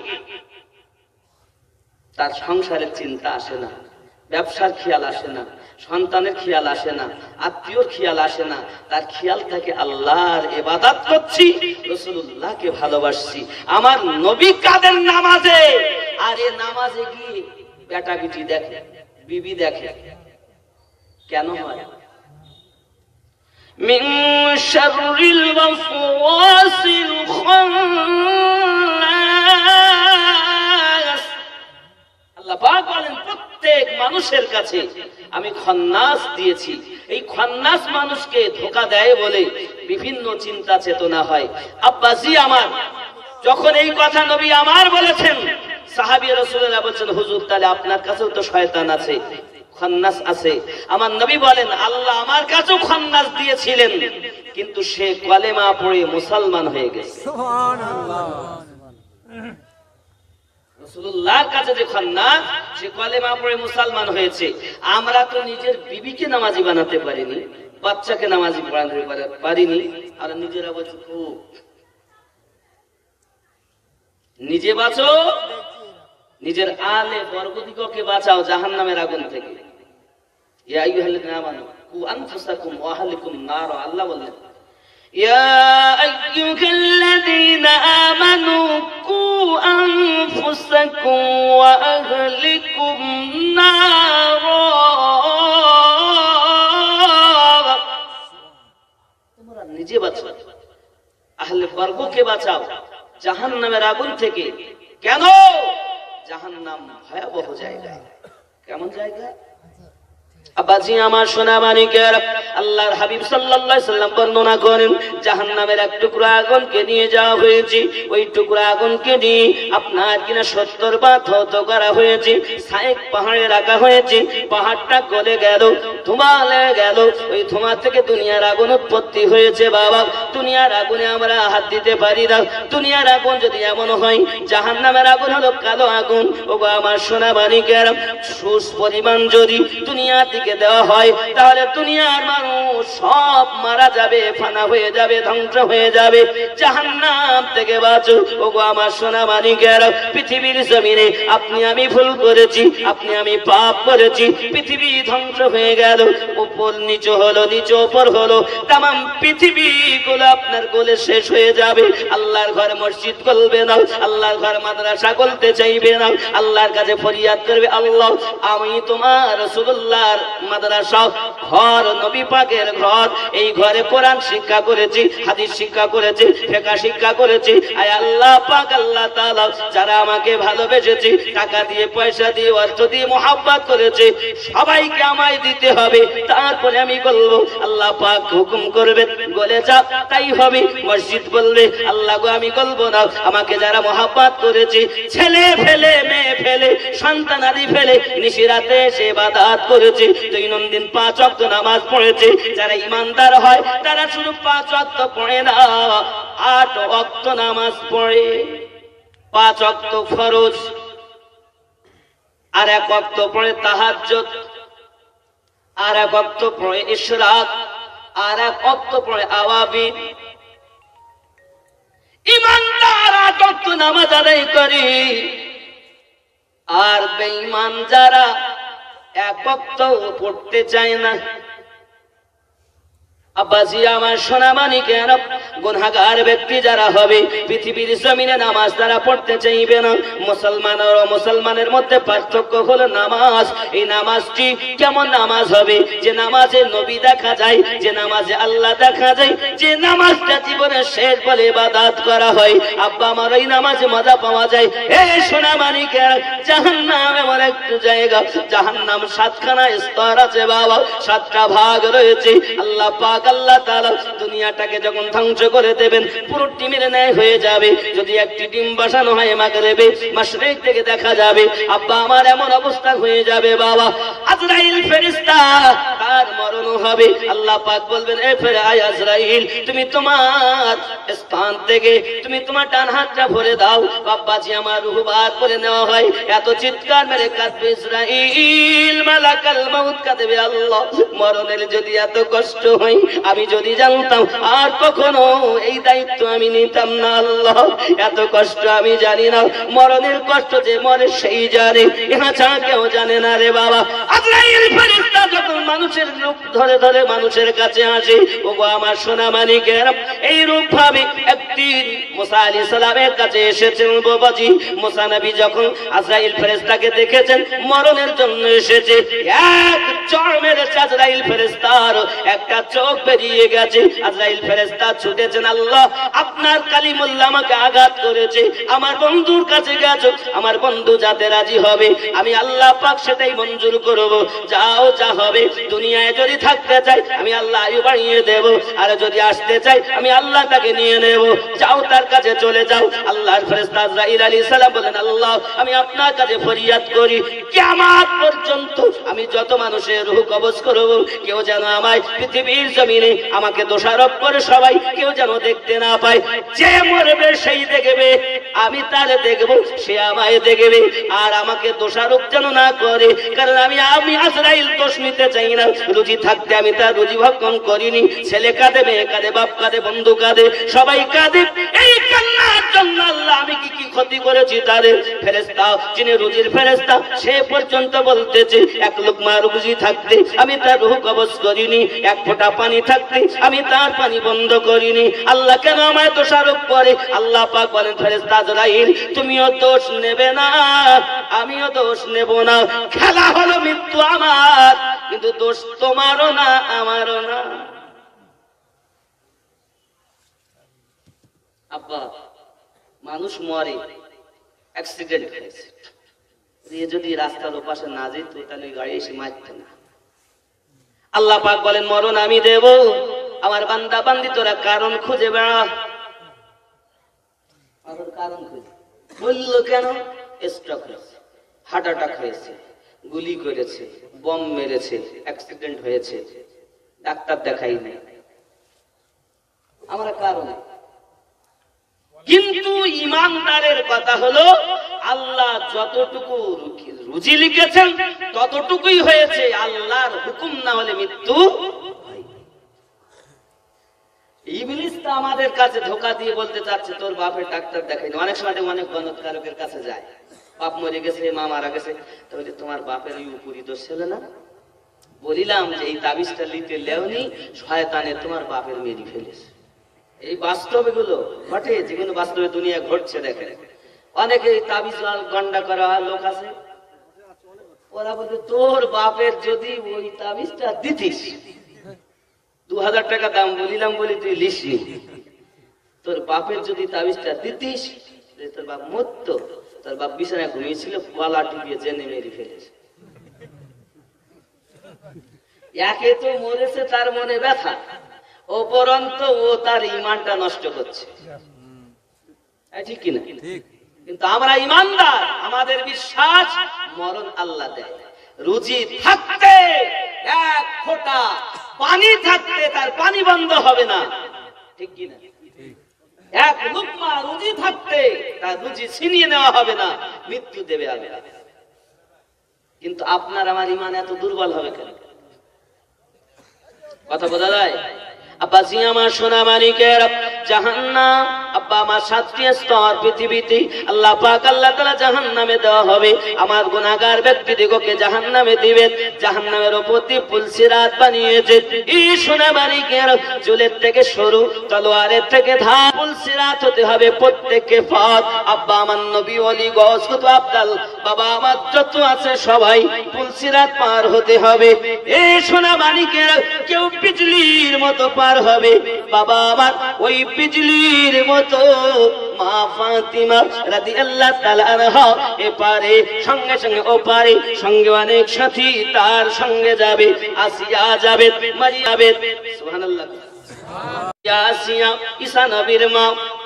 তার সংসারের চিন্তা আসে না, ব্যবসার খেয়াল আসে না, সন্তানের খেয়াল আসে না, আত্মীয়র খেয়াল আসে না, তার খেয়াল থাকে আল্লাহর ইবাদত করছি, রাসূলুল্লাহকে ভালোবাসছি, আমার নবী কাদের নামাজে। আর এ নামাজে গিয়ে বেটা বিটি দেখে, বিবি দেখে, কেন হয়? মিন শাররিল ওয়াসওয়াসিল খান্নাস, আল্লাহ পাক বলেন প্রত্যেক মানুষের কাছে আমি খান্নাস দিয়েছি। এই খান্নাস মানুষকে ধোঁকা দেয় বলে বিভিন্ন চিন্তা চেতনা হয়। আব্বাসি আমার, যখন এই কথা নবী আমার বলেছেন, সাহাবী রাসূলুল্লাহ বলেন হুজুর তাহলে আপনার কাছেও তো শয়তান আছে, খান্নাস আছে। আমার নবী বলেন আল্লাহ আমার কাছেও খান্নাস দিয়েছিলেন, কিন্তু সে কলেমা পড়ে মুসলমান হয়ে গেছে। সুবহানাল্লাহ। রাসূলুল্লাহর কাছে যে খান্নাস, সে কলেমা পড়ে মুসলমান হয়েছে। আমরা তো নিজের বিবিকে নামাজি বানাতে পারিনি, বাচ্চাকে নামাজি পড়াতে পারিনি, আর নিজেরা বলছি খুব নিজে বাঁচো, নিজের আলে বরকতিকে বাঁচাও জাহান্নামের আগুন থেকে। ইয়া আইয়ুহাল্লাযীনা আমানু কু আনফুসাকুম ওয়া আহলিকুম নার, আল্লাহ বললেন ইয়া আইয়ুহাল্লাযীনা আমানু কু আনফুসাকুম ওয়া আহলিকুম নার, তোমরা নিজে বাঁচো, আহলে বর্গকে বাঁচাও জাহান্নামের আগুন থেকে। কেন? জাহান্নাম ভয়াবহ জায়গা। কেমন জায়গা? আব্বাজি আমার সোনা মানিকের, আল্লাহর হাবিব সাল্লাল্লাহু আলাইহি সাল্লাম বর্ণনা করেন জাহান্নামের এক টুকরা আগুনকে নিয়ে যাওয়া হয়েছে। ওই টুকরা আগুনকে নিয়ে আপনার কিনা 70 বার ধৌত করা হয়েছে, সায়েক পাহাড়ে রাখা হয়েছে। পাহাড়টা গলে গেল, ধোঁয়া লেগে গেল। ওই ধোঁয়া থেকে দুনিয়ার আগুন উৎপত্তি হয়েছে। বাবা, দুনিয়ার আগুনে আমরা হাত দিতে পারি না। দুনিয়ার আগুন যদি এমন হয়, জাহান্নামের আগুন হলো কালো আগুন। ওগো আমার সোনা মানিকের, সুস পরিমাণ যদি দুনিয়া দিকে দেওয়া হয়, তাহলে দুনিয়ার মানুষ সব মারা যাবে, ফানা হয়ে যাবে, ধ্বংস হয়ে যাবে। জাহান্নাম থেকে বাঁচো। ওগো আমার সোনা মানিকের, পৃথিবীর জমিনে আপনি আমি ভুল করেছি, আপনি আমি পাপ করেছি, পৃথিবী ধ্বংস হয়ে গেল, উপর নিচু হলো, নিচু উপর হলো, তামাম পৃথিবী গুলো আপনার গোলে শেষ হয়ে যাবে। আল্লাহর ঘর মসজিদ করবে না, আল্লাহর ঘর মাদ্রাসা করতে চাইবে না, আল্লাহর কাছে ফরিয়াদ করবে, আল্লাহ আমি তোমার রাসূলুল্লাহর মাদ্রাসা ঘর, নবী পাকের ঘর, এই ঘরে কোরআন শিক্ষা করেছি, হাদিস শিক্ষা করেছি, ফিকহ শিক্ষা করেছি। আয় আল্লাহ পাক, আল্লাহ তাআলা যারা আমাকে ভালোবেসেছে, টাকা দিয়ে, পয়সা দিয়ে, অর্থ দিয়ে মহব্বত করেছে, সবাইকে আমায় দিতে হবে, তারপরে আমি বলবো। আল্লাহ পাক হুকুম করবে বলে যা, তাই হবে। মসজিদ বলবে আল্লাহ গো আমি বলবো না, আমাকে যারা মহব্বত করেছে, ছেলে ফেলে, মেয়ে ফেলে, সন্তানাদি ফেলে, নিশিরাতে সে ইবাদত করেছে, দৈনন্দিন 5 ওয়াক্ত নামাজ পড়েছে, যারা ইমানদার হয় তারা শুধু 5 ওয়াক্ত পড়ে না, 8 ওয়াক্ত নামাজ পড়ে। 5 ওয়াক্ত ফরজ, আর 1 ওয়াক্ত পড়ে তাহাজ্জুদ, আর 1 ওয়াক্ত পড়ে ইশরাক, আর 1 ওয়াক্ত পড়ে আওয়াবিন। ইমানদার 8 ওয়াক্ত নামাজ আদায় করে, আর বেঈমান যারা 1 ওয়াক্ত পড়তে চায় না। আব্বাজি আমার সোনা মানিকের, গুনাহগার ব্যক্তি যারা হবে, পৃথিবীর জমিনে নামাজ তারা পড়তে চাইবে না। মুসলমান আর মুসলমানের মধ্যে পার্থক্য হলো নামাজ। এই নামাজটি কেমন নামাজ হবে? যে নামাজে নবী দেখা যায়, যে নামাজে আল্লাহ দেখা যায়, যে নামাজটা জীবনের শেষ বলে ইবাদত করা হয়। আব্বা আমার ওই নামাজে মজা পাওয়া যায়। এই সোনা মানিকের, জাহান্নাম এমন একটা জায়গা, জাহান্নাম 7খানা স্তর আছে বাবা, 7টা ভাগ রয়েছে। আল্লাহ পাক, আল্লাহ তাআলা দুনিয়াটাকে যখন ধ্বংস করে দেবেন, পুরো টিমের ন্যায় হয়ে যাবে। যদি একটি ডিম বসানো হয় মাগরিবে, মাশরিক থেকে দেখা যাবে। আব্বা আমার এমন অবস্থা হয়ে যাবে বাবা, আজরাইল ফেরেশতা তার মরণ হবে। আল্লাহ পাক বলবেন, এ ফেরেশতা আজরাইল, তুমি তোমার স্থান থেকে তুমি তোমার ডান হাতটা ভরে দাও। বাবাজি আমার রূহ বার করে নেওয়া হয়। এত চিৎকার মেরে কাঁদবে ইসরাইল, মালাকাল মাউত কাঁদবে, আল্লাহ মরণের যদি এত কষ্ট হয়, আমি যদি জানতাম আর কখনো এই দায়িত্ব আমি নিতাম না। আল্লাহ এত কষ্ট আমি জানি না, মরণের কষ্ট যে মরে সেই জানে, ইহা ছাড়া কেউ জানে না রে বাবা। আজরাইল ফেরেশতা যখন মানুষের রূপ ধরে ধরে মানুষের কাছে আসে, ওগো আমার সোনা মানিকের, এই রূপ ভাবে একদিন মুসা আলাইহিস সালামের কাছে এসেছেন বাবাজি। মুসা নবী যখন আজরাইল ফেরেশতাকে দেখেছেন মরণের জন্য এসেছে, এক চড় মেরেছে আজরাইল ফেরেশতার একটা চোখ বেরিয়ে গেছে। আজরাইল ফেরেশতা ছুটেছেন, আল্লাহ আপনার কালিমুল্লাহ আমাকে আঘাত করেছে, আমার বন্ধুর কাছে গেছো, আমার বন্ধু যাতে রাজি হবে আমি আল্লাহ পাক সেটাই মঞ্জুর করব। যাও যা হবে, দুনিয়ায় যদি থাকতে চাই আমি আল্লাহ আয়ু বাড়িয়ে দেব, আর যদি আসতে চাই আমি আল্লাহ তাকে নিয়ে নেব। যাও তার কাছে চলে যাও। আল্লাহর ফেরেশতা আজরাইল আলাইহিস সালাম বলেন, আল্লাহ আমি আপনার কাছে ফরিয়াদ করি, কিয়ামত পর্যন্ত আমি যত মানুষের রূহ কবজ করব, কেউ যেন আমায় পৃথিবীর জমিনে আমাকে দোষারোপ করে সবাই কেউ যেন দেখতে না পায়। যে মরবে সেই দেখবে, আমি তারে দেখব, সে আমায় দেখবে, আর আমাকে দোষারোপ যেন না করে। কারণ আমি আজরাইল দোষ নিতে চাই না। রুজি থাকতে আমি তার রুজি ভক্ষণ করিনি। ছেলে কাঁদে, মেয়ে কাঁদে, বাপ কাঁদে, বন্ধু কাঁদে, সবাই কাঁদে। এই কান্নার জন্য আল্লাহ আমি কি কি ক্ষতি করেছি তারে? ফেরেশতা যিনি রুজির ফেরেশতা সে পর্যন্ত বলতেছে, এক লোকমা রুজি থাকতে আমি তার রূহ কবজ করিনি, এক ফোঁটা পানি থাকতে আমি তার পানি বন্ধ করিনি। আল্লাহ কেন আমায় দোষারোপ করে? আল্লাহ পাক বলেন, ফেরেশতা আজরাইল তুমিও দোষ নেবে না, আমিও দোষ নেব না। খেলা হলো মৃত্যু আমার, কিন্তু দোষ তোমারও না আমারও না। আব্বা মানুষ মরে, অ্যাক্সিডেন্ট হয়েছে, যদি রাস্তার ওপাশে না যেত তাহলে গাড়ি এসে মারত না। আল্লাহ পাক বলেন, মরণ আমি দেব, আমার বান্দা বান্দি তোরা কারণ খুঁজে বেড়া। কারণ খুঁজে বললো কেন? স্ট্রোক হয়েছে, হার্ট অ্যাটাক হয়েছে, গুলি করেছে, বম মেরেছে, অ্যাক্সিডেন্ট হয়েছে, ডাক্তার দেখাই নাই, আমরা কারণ। কিন্তু ইমানদারের কথা হলো আল্লাহ যতটুকু রুজি লিখেছেন ততটুকুই হয়েছে, আল্লাহর হুকুম না হলে মৃত্যু। ইবলিস তো আমাদের কাছে ধোঁকা দিয়ে বলতে চাচ্ছে তোর বাপের ডাক্তার দেখাইনি। অনেক সময় অনেক গণৎকারকের কাছে যায়, বাপ মরে গেছে, মা মারা গেছে, তাহলে তোমার বাপের ওই উপরি দোষ ছিল না? বলিলাম যে এই তাবিজটা লিতে লেওনি, শয়তানে তোমার বাপের মেরে ফেলেছে। এই বাস্তব এগুলো ঘটে, যেগুলো বাস্তবে দুনিয়া ঘটছে। দেখেন অনেকে তাবিজ গন্ডা করা লোক আছে, ওরা বলতে তোর বাপের যদি ওই তাবিজটা দিতিস, 2000 টাকা দাম। বলিলাম বলি তুই লিসনি, তোর বাপের যদি তাবিজটা দিতিস তোর বাপ মরত। তোর বাপ বিছানায় ঘুমিয়েছিল, গলা টিপিয়ে জেনে মেরে ফেলেছে। একে তো মরেছে, তার মনে ব্যথা, উপরন্ত ও তার ইমানটা নষ্ট করছে, ঠিক কিনা? কিন্তু আমরা ইমানদার, আমাদের বিশ্বাস মরণ আল্লাহ দেয়। রুজি থাকতে, এক ফোঁটা পানি থাকতে তার পানি বন্ধ হবে না, ঠিক কিনা? এক লুকমা রুজি থাকতে তার রুজি ছিনিয়ে নেওয়া হবে না, মৃত্যু দেবে হবে। কিন্তু আপনার আমার ইমান এত দুর্বল হবে কেন? কথা বোঝা যায়? আব্বাজি আমার সোনা মানিকের, জাহান্নাম আব্বা আমার 7টি স্তর পৃথিবীতে আল্লাহ পাক আল্লাহ তাআলা জাহান্নামে দেওয়া হবে। আমার গুনাহগার ব্যক্তিদিগকে জাহান্নামে দিবেন। জাহান্নামের উপর দিয়ে পুল সিরাত বানিয়েছে। এই সোনা মানিকের, চুলের থেকে সরু, তলোয়ারের থেকে ধার, পুল সিরাত হতে হবে প্রত্যেককে পথ। আব্বা আমার নবী ওলি গস কত আব্দাল, বাবা আমার যত আছে সবাই পুল সিরাত পার হতে হবে। এই সোনা মানিকের, কেউ বিজলির মতো পার হবে, বাবা আমার ওই বিজলির মতো মা ফাতিমা রাদিয়াল্লাহু তাআলা আনহা এপারে সঙ্গে সঙ্গে ওপারে, সঙ্গে অনেক সাথী তার সঙ্গে যাবে। আসিয়া যাবে, মারিয়া যাবে, সুবহানাল্লাহ। আসিয়া ঈসা নবীর মা,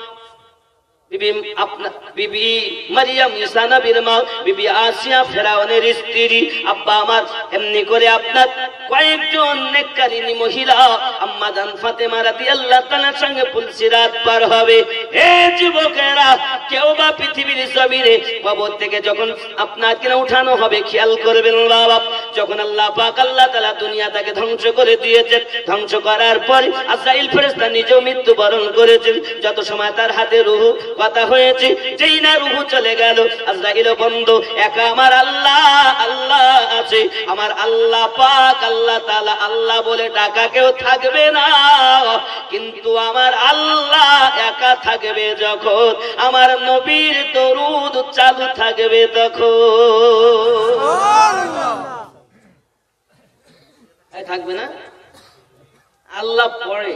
বিবি মারিয়াম ঈসা নবীর মা, বিবি আসিয়া ফেরাউনের স্ত্রী। আব্বা আমার এমনি করে আপনার কয়েকজন নেককারিনী মহিলা আম্মা জান ফাতেমা রাদিয়াল্লাহু তাআলার সঙ্গে পুল সিরাত পার হবে। হে যুবকেরা, কেউ বা পৃথিবীর জমিনে কবর থেকে যখন আপনাকে উঠানো হবে, খেয়াল করবেন বাবা, যখন আল্লাহ পাক আল্লাহ তাআলা দুনিয়াটাকে ধ্বংস করে দিয়েছেন, ধ্বংস করার পরে আজরাইল ফেরেশতা নিজেও মৃত্যুবরণ করেছেন। যত সময় তার হাতে রূহ কথা হয়েছে, যেই না রূহ চলে গেল, আজরাইল বন্ধ, একা আমার আল্লাহ আল্লাহ আছে। আমার আল্লাহ পাক আল্লাহ তাআলা আল্লাহ বলে টাকা কেউ থাকবে না, কিন্তু আমার আল্লাহ একা থাকবে যখন, আমার নবীর দরুদ চালু থাকবে তখন। থাকবে না? আল্লাহ পড়ে,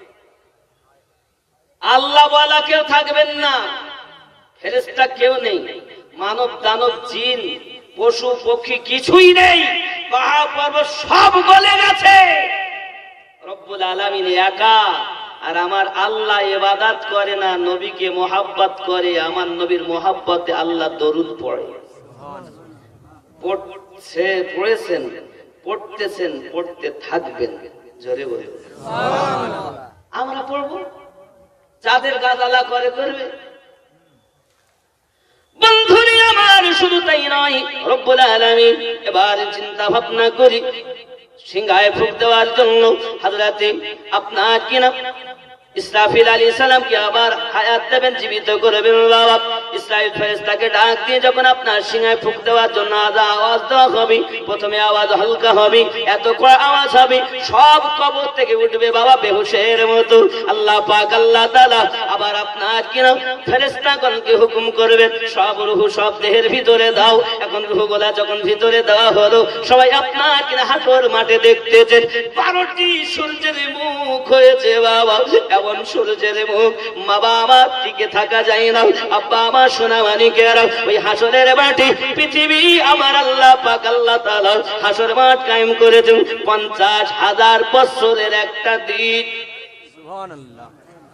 আল্লাহ বলা কেউ থাকবেন না। ফেরেশতা কেউ নেই, মানব দানব জিন পশু পক্ষী কিছুই নেই, পাহাড় পর্বত সব গলে গেছে। রব্বুল আলামিন একা, আর আমার আল্লাহ ইবাদত করে না, নবীকে মোহাব্বত করে। আমার নবীর মোহাব্বতে আল্লাহ দরুদ পড়ে। পড়েছেন, পড়তেছেন, পড়তে থাকবেন। জোরে বলে আমরা পড়বো, যাদের গাদালা করে করবে। বন্ধুরে আমার, শুধু তাই নয়, রব্বুল আলামিন এবার চিন্তা ভাবনা করি সিংহায় ফুঁক দেওয়ার জন্য হযরতে আপনার কিনা ইসরাফিল আলাইহিস সালামকে আবার হায়াত দেবেন, জীবিত করবেন। বাবা ইসরাফিল ফেরেশতাকে ডাক দিয়ে যখন আপনার সিংহায় ফুঁক দেওয়ার জন্য আওয়াজ দেওয়া হবে, প্রথমে আওয়াজ হালকা হবে, এত কড়া আওয়াজ হবে, সব কবর থেকে উঠবে বাবা বেহুশের মতো। আল্লাহ পাক আল্লাহ তাআলা আবার আপনার কিনা ফেরেশতাগণকে হুকুম করবেন, সব রূহ সব দেহের ভিতরে দাও। এখন রূহগুলা যখন ভিতরে দেওয়া হলো, সবাই আপনার কিনা হাসর মাঠে দেখতেছেন 12টি সূর্যের মুখ হয়েছে বাবা। এমন সূর্যের মুখ, মা বাবা টিকে থাকা যায় না। আব্বা আমার সোনা মানিকেরা, ওই হাসরের মাঠে পৃথিবী আমার আল্লাহ পাক আল্লাহ তাআলা হাসর মাঠ কায়েম করেছেন 50,000 বছরের একটা দিন। সুবহানাল্লাহ।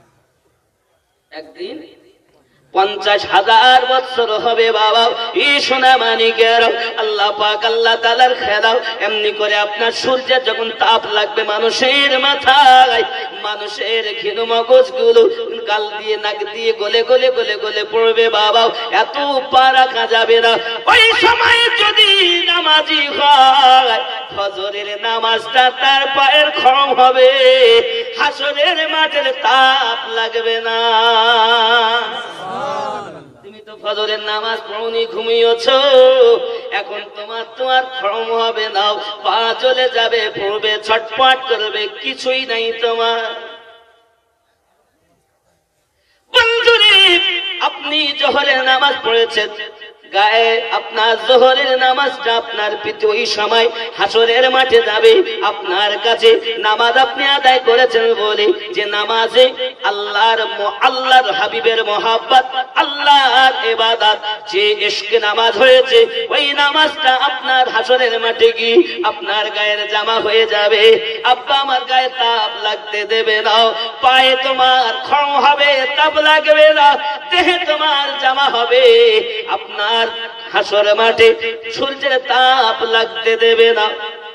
একদিন 50,000 বছর হবে বাবা। এই সোনা মানিকেরা, আল্লাহ পাক আল্লাহ তাআলার খেলাও এমনি করে আপনার সূর্যের যখন তাপ লাগবে মানুষের মাথায়, মানুষের ঘিন মগজগুলো গাল দিয়ে নাক দিয়ে গলে গলে গলে গলে পড়বে বাবা। এত পা রাখা যাবে না। ওই সময় যদি নামাজি হয়, ফজরের নামাজটা তার পায়ের খরম হবে, হাসরের মাঠের তাপ লাগবে না। তুমি তো ফজরের নামাজ পড়নি, ঘুমিয়েছ, এখন তোমার খরম হবে না, পা চলে যাবে, পড়বে, ছটপট করবে, কিছুই নাই তোমার। বন্ধুরে, আপনি জোহরের নামাজ পড়েছেন, গায়ে আপনার জোহরের নামাজটা আপনার পিঠে ওই সময় হাসরের মাঠে যাবে। আপনার কাছে নামাজ আপনি আদায় করেছেন বলে যে নামাজে আল্লাহর হাবিবের মোহাব্বত, আল্লাহর ইবাদত, যে ইশকে নামাজ হয়েছে, ওই নামাজটা আপনার হাসরের মাঠে গিয়ে আপনার গায়ের জামা হয়ে যাবে। আব্বা আমার গায়ে তাপ লাগতে দেবে না, পায়ে তোমার খরম হবে, তাপ লাগবে না, দেহে তোমার জামা হবে, আপনার হাসর মাঠে সূর্যের তাপ লাগতে দেবে না।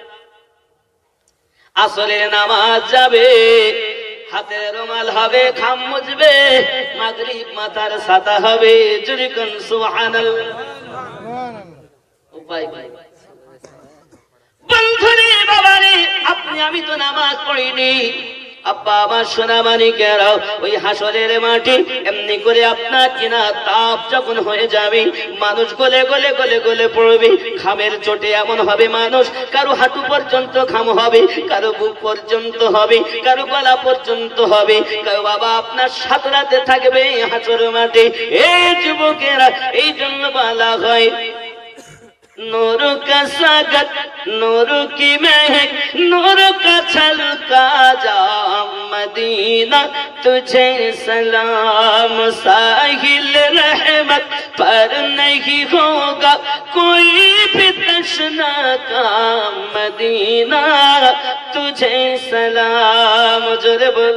আসরের নামাজ যাবে, হাতে রুমাল হবে, খাম মুছবে, মাগরিব মাথার ছাতা হবে। জোরে কোন সুবহানাল্লাহ। উপায় ভাই বন্ধুরে, বাবারে, আপনি আমি তো নামাজ পড়িনি। আব্বা আমার সোনা মানিকেরা, ওই হাসরের মাঠে এমনি করে আপনার কিনা তাপ যখন হয়ে যাবে, মানুষ গলে গলে গলে গলে পড়বে, খামের চোটে এমন হবে মানুষ, কারো হাঁটু পর্যন্ত খাম হবে, কারো বুক পর্যন্ত হবে, কারো গলা পর্যন্ত হবে, কারো বাবা আপনার সাঁতরাতে থাকবে হাসর মাঠে। এই যুবকেরা, এই জন্য বলা হয় नूर का सागत, नूर की महक, नूर का छलका जाम मदीना, तुझे सलाम। साहिल रहमत पर नहीं होगा कोई भी तशना का मदीना, तुझे सलाम। जोरे बोल।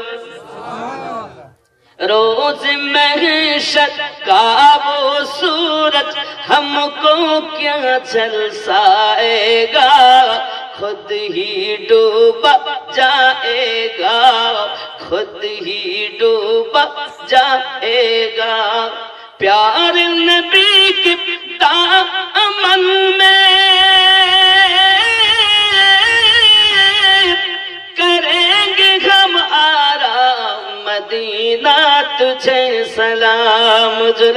रोज महशर का वो सूरज हमको क्या झलसाएगा, खुद ही डूबा जाएगा, खुद ही डूबा जाएगा। प्यार नबी के दामन में करेंगे हम आराम, मदीना तुझे सलाम।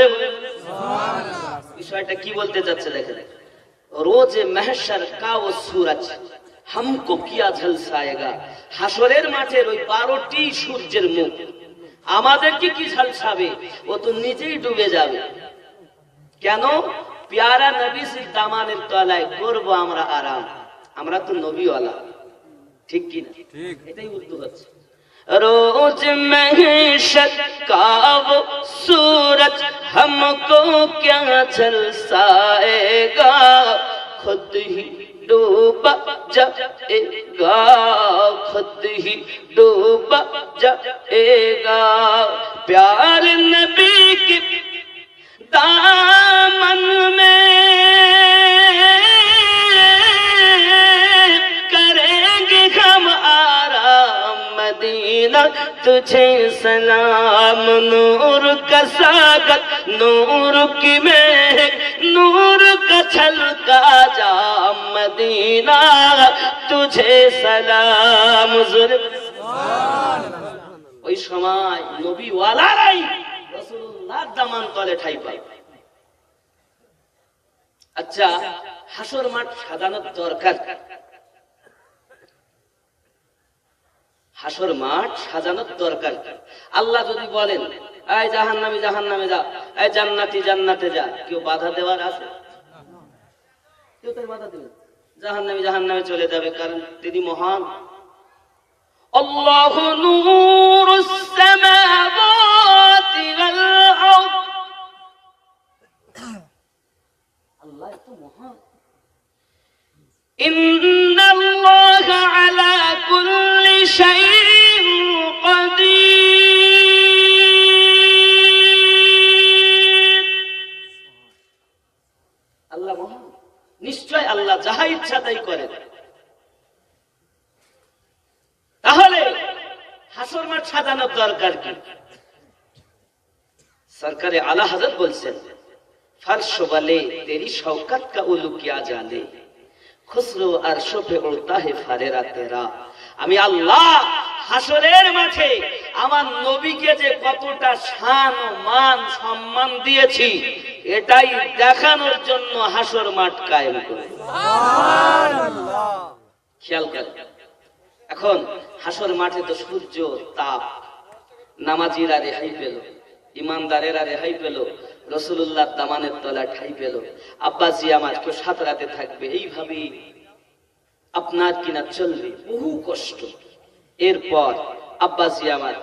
বিষয়টা কি বলতে যাচ্ছে দেখেন, রোজ महशर का वो सूरज हमको क्या झलसाएगा। হাসরের মাঠের ওই 12টি সূর্যের মুখ আমাদেরকে কি ঝলসাবে, ও তো নিজেই ডুবে যাবে। কেন? প্যারা নবী সে দামানের তলায় করব আমরা আরাম। আমরা তো নবীওয়ালা, ঠিক কি না? ঠিক, এটাই উর্দু হচ্ছে। रोज महशर का वो सूरज हमको क्या झलसाएगा, खुद ही डूब जाएगा, खुद ही डूब जाएगा। प्यार नबी के दामन में करेंगे हम आराम, मदीना तुझे सलाम। नूर का सागर, नूर की महक, नूर का छलका जाम, मदीना तुझे सलाम। ওই সময় নবী ওয়ালারাই রাসূলুল্লাহর দামান তলে ঠাঁই পায়। আচ্ছা, হাসর মাঠ সাজানোর দরকার। হাসর মাঠ সাজানোর দরকার। আল্লাহ যদি বলেন এই জাহান্নামী জাহান্নামে যা, এই জান্নাতি জান্নাতে যা, কেউ বাধা দেওয়ার আছে? কেউ তার বাধা দেবে? জাহান্নামী জাহান্নামে চলে যাবে, কারণ তিনি মহান। আল্লাহু নূরুস সামাওয়াতি ওয়াল আরদ, আল্লাহ তো মহান। ইন্নাল্লাহা আলা কুল্লি শাইইন কাদির। আল্লাহ মহান, নিশ্চয় আল্লাহ যাহা ইচ্ছা তাই করেন। তাহলে হাসর মাঠ সাজানোর দরকার কি? সরকারে আলা হযরত বলছেন, फर्श वाले तेरी शौकत का उलू क्या जाने, खुसरो अर्शों पे उड़ता है फरेरा तेरा। আমি আল্লাহ হাসরের মাঠে আমার নবীকে যে কতটা শান ও মান সম্মান দিয়েছি, এটাই দেখানোর জন্য হাসর মাঠ কায়েম করে। সুবহানাল্লাহ। খেয়াল করেন, এখন হাসর মাঠে তো সূর্য তাপ, নামাজিরা রেহাই পেল, ইমানদারেরা রেহাই পেল, রাসূলুল্লাহর দামানের তলা ঠাই পেল। আব্বাজি আমার কেউ সাত রাতে থাকবে, এইভাবে আপনার কিনা চলবে, বহু কষ্ট। এরপর আব্বাজি আমার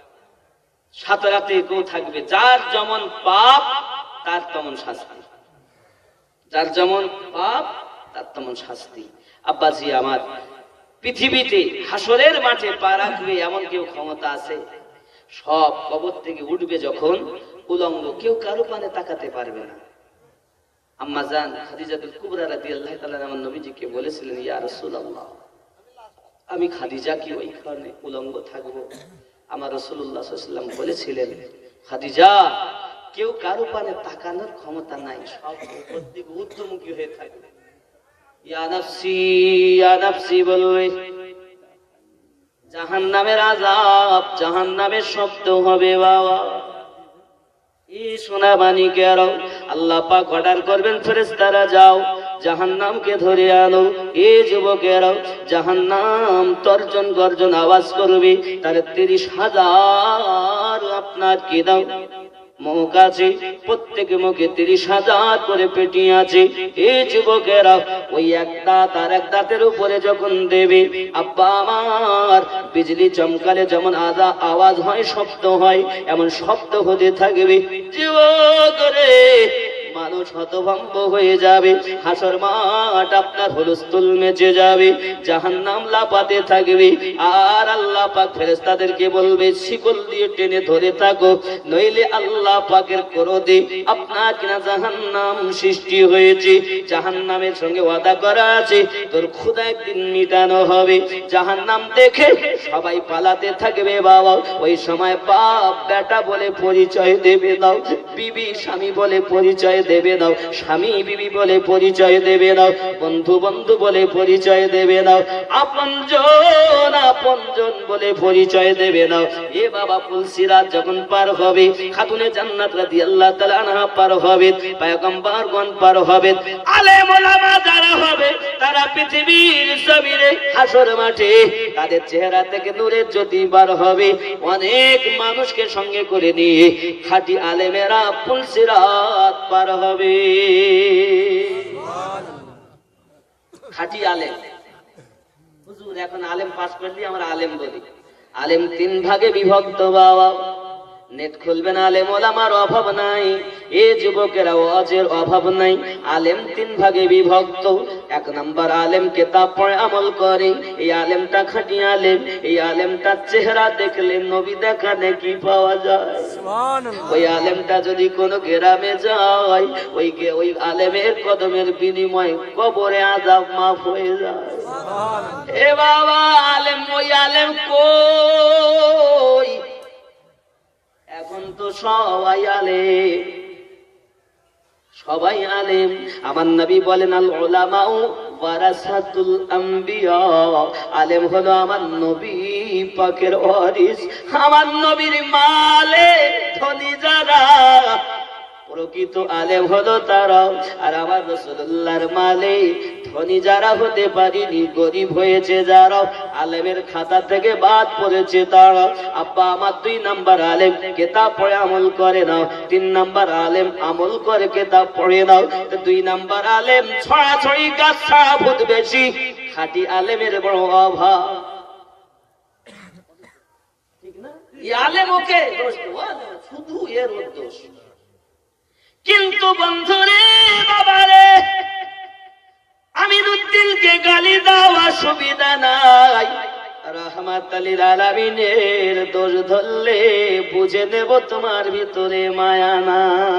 সাত রাতে কেউ থাকবে, যার যেমন পাপ তার তেমন শাস্তি, যার যেমন পাপ তার তেমন শাস্তি। আব্বাজি আমার পৃথিবীতে হাসরের মাঠে পা রাখবে এমন কেউ ক্ষমতা আছে? সব কবর থেকে উঠবে যখন, উলঙ্গ, কেউ কারো পানে তাকাতে পারবে না। আম্মা জান খাদিজাতুল কুবরা রাদিয়াল্লাহু তাআলা আমার নবীজিকে বলেছিলেন, ইয়া রাসূলুল্লাহ, আমি খাদিজা কি ওইখানে উলঙ্গ থাকবো? আমার রাসূলুল্লাহ সাল্লাল্লাহু আলাইহি ওয়াসাল্লাম বলেছিলেন, খাদিজা, কেউ কারো পানে তাকানোর ক্ষমতা নাই, সব উপর দিকে ঊর্ধ্বমুখী হয়ে থাকবে। ইয়া নাফসি বলবে। জাহান্নামের আযাব, জাহান্নামের শব্দ হবে বাবা। এই সোনা বাণীকেরাও আল্লাহ পাক অর্ডার করবেন, ফেরেশতারা যাও জাহান্নামকে ধরে আনো। এই যুবকেরাও জাহান্নাম তর্জন গর্জন আওয়াজ করবে, তার 30,000 আপনার কি দাও মুখ আছে, প্রত্যেক মুখে 30,000 করে পেটি আছে। এই যুবকেরা ওই এক দাঁত আর এক দাঁতের উপরে যখন দেবে, আব্বা আমার বিজলি চমকালে যেমন আওয়াজ হয়, শব্দ হয়, এমন শব্দ হতে থাকবে। যুবক রে, মানুষ হতভম্ব হয়ে যাবে, হাসর মাঠ আপনার হুলস্থুল মেচে যাবে, জাহান্নাম লাফাতে থাকবে। আর আল্লাহ পাক ফেরেশতাদেরকে বলবে, শিকল দিয়ে টেনে ধরে থাকো, নইলে আল্লাহ পাকের ক্রোধে আপনার কিনা জাহান্নাম সৃষ্টি হয়েছে, জাহান্নামের সঙ্গে ওয়াদা করা আছে, তোর ক্ষুধা একদিন মিটানো হবে। জাহান্নাম দেখে সবাই পালাতে থাকবে বাবা। ওই সময় বাপ বেটা বলে পরিচয় দেবে দাও, বিবি স্বামী বলে পরিচয় দেবে দাও, স্বামী বিবি বলে পরিচয় দেবে দাও, বন্ধু বন্ধু বলে পরিচয় দেবে দাও, আপনজন আপনজন বলে পরিচয় দেবে দাও। এ বাবা ফুলসিরাত যখন পার হবে, খাতুনে জান্নাত রাদিয়াল্লাহু তাআলা আনহা পার হবে, পয়গম্বরগণ পার হবে, আলেম ওলামা যারা হবে, তারা পৃথিবীর জমিনে হাসর মাঠে তাদের চেহারা থেকে নূরের জ্যোতি বার হবে। অনেক মানুষকে সঙ্গে করে নিয়ে খাঁটি আলেমেরা ফুলসিরাত পার হবে। খাঁটি আলেম, হুজুর এখন আলেম পাস করলি আমরা আলেম বলি। আলেম 3 ভাগে বিভক্ত বাবা। নেট খুলবেন, আলেম ওলামার অভাব নাই, এ যুবকেরা ওয়াজের অভাব নাই। আলেম তিন ভাগে বিভক্ত। এক নাম্বার আলেম কিতাব পড়ে আমল করে, এই আলেমটা খাঁটি আলেম। এই আলেমটার চেহারা দেখলে নবী দেখা নাকি পাওয়া যায়। ওই আলেমটা যদি কোনো গ্রামে যায়, ওই আলেমের কদমের বিনিময়ে কবরে আযাব মাফ হয়ে যায়। এ বাবা, আলেম ওই আলেম কই? এখন তো সবাই আলেম, সবাই আলেম। আমার নবী বলেন আল উলামাউ ওয়ারাসাতুল আম্বিয়া, আলেম হলো আমার নবী পাকের ওয়ারিস। আমার নবীর মালে ধনী যারা, প্রকৃত আলেম হলো তারা। আর আমার রাসূলুল্লাহর মালে ধনী যারা হতে পারেনি, গরিব হয়েছে যারা, আলেমের খাতা থেকে বাদ পড়েছে তারা। আব্বা আমার 2 নাম্বার আলেম কিতাব পড়ে আমল করে নাও, 3 নাম্বার আলেম আমল করে কিতাব পড়ে নাও। 2 নাম্বার আলেম ছড়াছড়ি গাছ ছাড়া ভূত বেশি, খাঁটি আলেমের বড় অভাব। ঠিক না? এই আলেম ওকে দোষ দেওয়া, শুধু এর দোষ। কিন্তু বন্ধুরে বাবারে, আমিরুদ্দিনকে গালি দেওয়া সুবিধা নাই। রাহমাতুল লিল আলামিনের দোষ ধরলে বুঝে নেব তোমার ভিতরে মায়া না।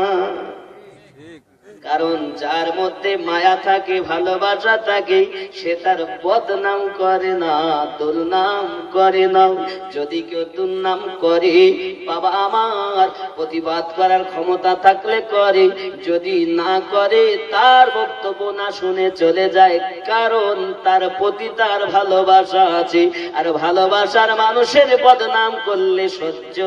কারণ যার মধ্যে মায়া থাকে, ভালোবাসা থাকে, সে তার বদনাম করে না, দুর্নাম করে না। যদি কেউ দুর্নাম করে, বাবা আমার প্রতিবাদ করার ক্ষমতা থাকলে করে, যদি না করে তার বক্তব্য না শুনে চলে যায়। কারণ তার প্রতি তার ভালোবাসা আছে, আর ভালোবাসার মানুষের বদনাম করলে সহ্য।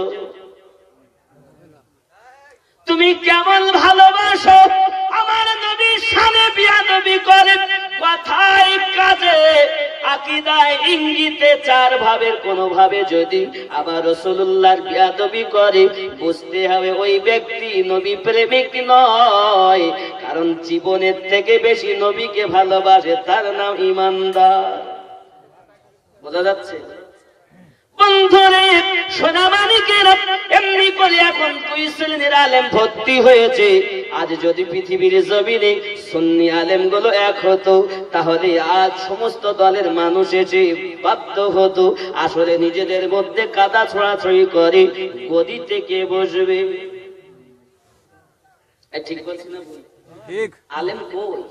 তুমি কেমন ভালোবাসো? আমার নবীর শানে বিয়াদবি করে, কথায় কাজে আকীদায় ইঙ্গিতে 4 ভাবের কোন ভাবে যদি আমার রাসূলুল্লাহর বিয়াদবি করে, বুঝতে হবে ওই ব্যক্তি নবী প্রেমিক নয়। কারণ জীবনের থেকে বেশি নবীকে ভালোবাসে, তার নাম ঈমানদার। বোঝা যাচ্ছে বন্ধুরে? সোনামানিকেরা এমনি করে এখন 2 শ্রেণীর আলেম ভর্তি হয়েছে। আজ যদি পৃথিবীর জমিনে সুন্নি আলেমগুলো এক হতো, তাহলে আজ সমস্ত দলের মানুষ এসে বাধ্য হতো আসলে নিজেদের মধ্যে কাদা ছোড়াছড়ি করে গদি থেকে বসবে। ঠিক বলছি না? ঠিক। আলেম কই?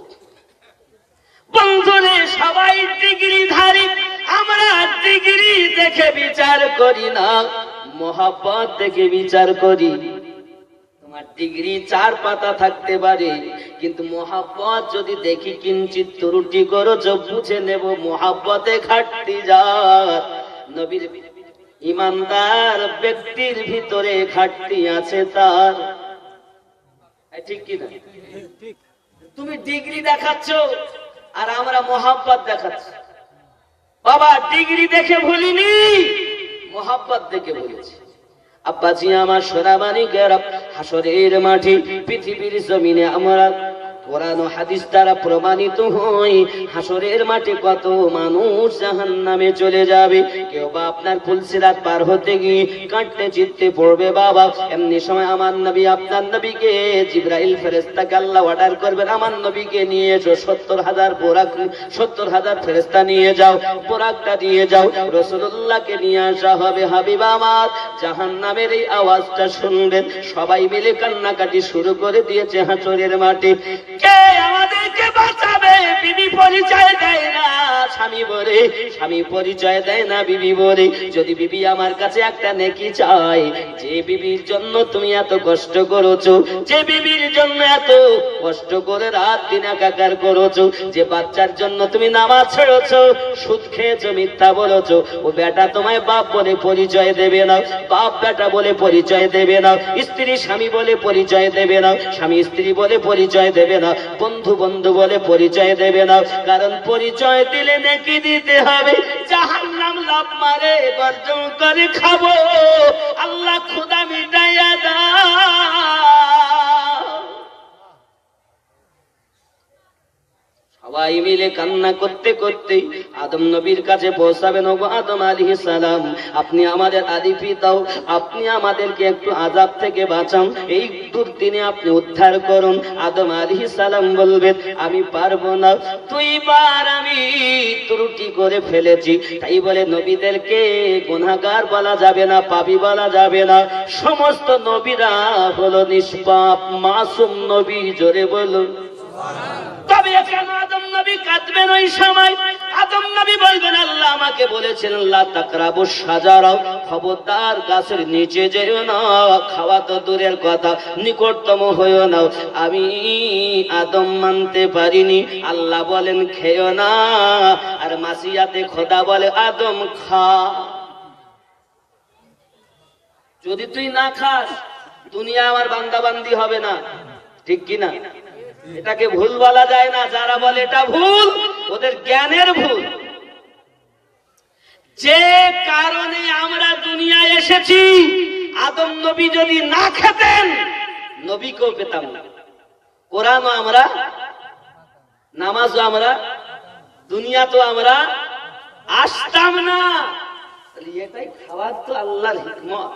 বন্ধুরে সবাই ডিগ্রিধারী, আমরা ডিগ্রি দেখে বিচার করি না, মোহাব্বত দেখে বিচার করি। তোমার ডিগ্রি 4 পাতা থাকতে পারে, কিন্তু মোহাব্বত যদি দেখি কিঞ্চিত ত্রুটি করেছো, বুঝে নেব মোহাব্বতে ঘাটতি যার। নবীর ঈমানদার ব্যক্তির ভিতরে ঘাটতি আছে তার। ঠিক কি না? তুমি ডিগ্রি দেখাচ্ছ আর আমরা মোহাব্বত দেখাচ্ছি। বাবা, ডিগ্রি দেখে ভুলিনি, মোহাব্বত দেখে বলেছি। আব্বাজি আমার সোনামানিকেরা, হাসরের মাঠে পৃথিবীর জমিনে আমরা কোরআন ও হাদিস দ্বারা প্রমাণিত হই, হাসরের মাঠে কত মানুষ জাহান্নামে চলে যাবে। কেউ বা আপনার পুলসিরাত পার হতে গিয়ে কাঁদতে চিত্তে পড়বে। বাবা, এমনি সময় আমার নবী, আপনার নবীকে জিবরাইল ফেরেশতাকে আল্লাহ অর্ডার করবেন, আমার নবীকে নিয়ে এসো, 70,000 বোরাক, 70,000 ফেরেশতা নিয়ে যাও, বোরাকটা নিয়ে যাও। রাসূলুল্লাহকে নিয়ে আসা হবে। হাবিব আমার জাহান্নামের এই আওয়াজটা শুনবেন, সবাই মিলে কান্নাকাটি শুরু করে দিয়েছে হাসরের মাঠে। কে আমাদেরকে বাঁচাবে? বিবি পরিচয় দেয় না, স্বামী বলে, স্বামী পরিচয় দেয় না বিবি বলে। যদি বিবি আমার কাছে একটা নেকি চায়, যে বিবির জন্য তুমি এত কষ্ট করেছো, যে বিবির জন্য এত কষ্ট করে রাত দিন একাকার করেছো, যে বাচ্চার জন্য তুমি নামাজ ছেড়েছো, সুদ খেয়েছো, মিথ্যা বলেছো, ও বেটা তোমায় বাপ বলে পরিচয় দেবে না, বাপ বেটা বলে পরিচয় দেবে না, স্ত্রী স্বামী বলে পরিচয় দেবে না, স্বামী স্ত্রী বলে পরিচয় দেবে না, বন্ধু বন্ধু বলে পরিচয় দেবে না। কারণ পরিচয় দিলে নেকি দিতে হবে। জাহান্নাম লাভ মারে বর্জন করে খাবো, আল্লাহ খুদা মিটাইয়া দাও। সবাই মিলে কান্না করতে করতে আদম নবীর কাছে পৌঁছাবেন। ওগো আদম আলাইহিস সালাম, আপনি আমাদের আদি পিতা, আপনি আমাদেরকে একটু আযাব থেকে বাঁচান, এই দুর্দিনে আপনি উদ্ধার করুন। আদম আলাইহিস সালাম বলবেন, আমি পারবো না, 2 বার আমি ত্রুটি করে ফেলেছি, তাই বলে নবীদেরকে গুনাহগার বলা যাবে না, পাপী বলা যাবে না। সমস্ত নবীরা হলো নিষ্পাপ, মাসুম নবী। জোরে বলুন তবে কেন আদম নবী কাঁদবেন ওই সময়? আদম নবী বলবেন, আল্লাহ আমাকে বলেছেন লা তাকরাবুস শাজারা, খবরদার গাছের নিচে যেও না, খাওয়া তো দূরের কথা, নিকটতম হইও না। আমি আদম মানতে পারিনি, আল্লাহ বলেন খেও না, আর মাসিয়াতে খোদা বলে আদম খা। যদি তুই না খাস, দুনিয়া আমার বান্দাবান্দি হবে না, ঠিক কি না? এটাকে ভুল বলা যায় না। যারা বলে এটা ভুল, ওদের জ্ঞানের ভুল। যে কারণে আমরা দুনিয়ায় এসেছি, আদম নবী যদি না খেতেন, নবীকেও পেতাম না। কোরআনও আমরা, নামাজও আমরা, দুনিয়া তো আমরা আসতাম না। এটাই খাওয়ার তো আল্লাহর হিকমত,